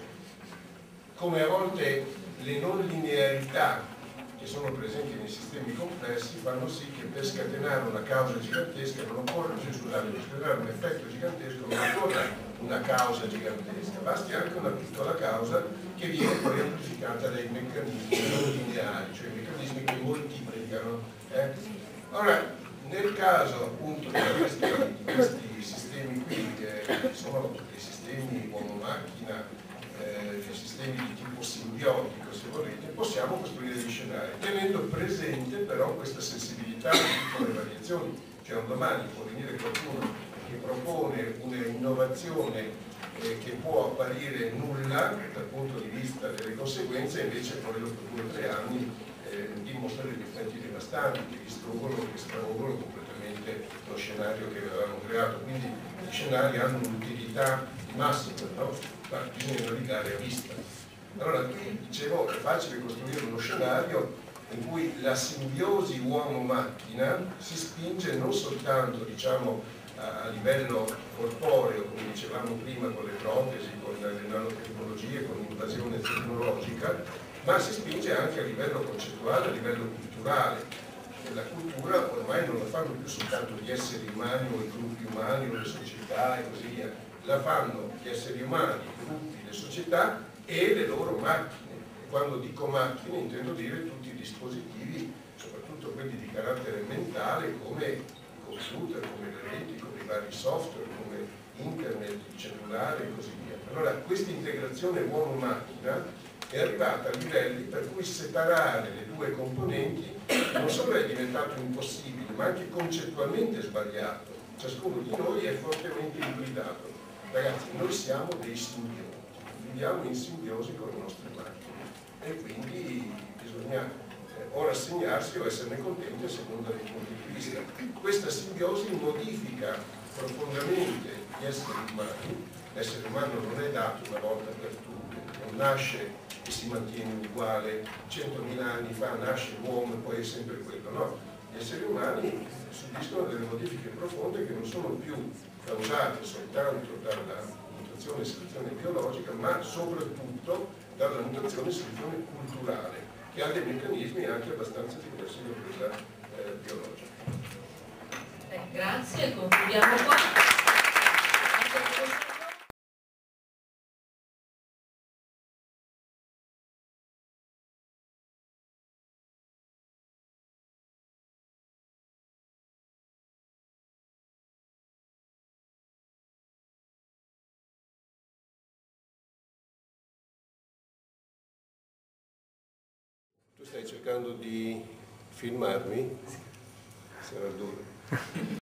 come a volte le non linearità che sono presenti nei sistemi complessi fanno sì che per scatenare una causa gigantesca non occorre, cioè, scusate, per scatenare un effetto gigantesco non occorre una causa gigantesca, basti anche una piccola causa che viene poi amplificata dai meccanismi non lineari, cioè i meccanismi che moltiplicano. Eh? Ora, nel caso appunto di questi, di questi sistemi qui, che sono dei sistemi uomo-macchina, eh, dei sistemi di tipo simbiotico, se volete, possiamo costruire degli scenari, tenendo presente però questa sensibilità a tutte le variazioni. Cioè un domani può venire qualcuno che propone un'innovazione eh, che può apparire nulla dal punto di vista delle conseguenze, invece poi dopo due o tre anni eh, dimostra degli effetti devastanti che distruggono, che stravolgono completamente lo scenario che avevamo creato. Quindi gli scenari hanno un'utilità massima, no? Ma bisogna navigare a vista. Allora qui dicevo, è facile costruire uno scenario in cui la simbiosi uomo-macchina si spinge non soltanto, diciamo, a livello corporeo, come dicevamo prima, con le protesi, con le nanotecnologie, con l'invasione tecnologica, ma si spinge anche a livello concettuale, a livello culturale. E la cultura ormai non la fanno più soltanto gli esseri umani o i gruppi umani o le società e così via, la fanno gli esseri umani, i gruppi, le società e le loro macchine. E quando dico macchine intendo dire tutti i dispositivi, soprattutto quelli di carattere mentale, come computer, come le reti, come i vari software, come internet, il cellulare e così via. Allora questa integrazione uomo-macchina è arrivata a livelli per cui separare le due componenti non solo è diventato impossibile, ma anche concettualmente sbagliato. Ciascuno di noi è fortemente ibridato. Ragazzi, noi siamo dei simbionti, viviamo in simbiosi con le nostre macchine e quindi bisogna eh, o rassegnarsi o esserne contenti a seconda dei punti di vista. Questa simbiosi modifica profondamente gli esseri umani. L'essere umano non è dato una volta per tutte, non nasce e si mantiene uguale, centomila anni fa nasce l'uomo e poi è sempre quello, no? Gli esseri umani subiscono delle modifiche profonde che non sono più causate soltanto dalla mutazione e selezione biologica, ma soprattutto dalla mutazione e selezione culturale, che ha dei meccanismi anche abbastanza diversi da quella eh, biologica. Eh, grazie, concludiamo qua. Tu stai cercando di filmarmi? Sarà duro.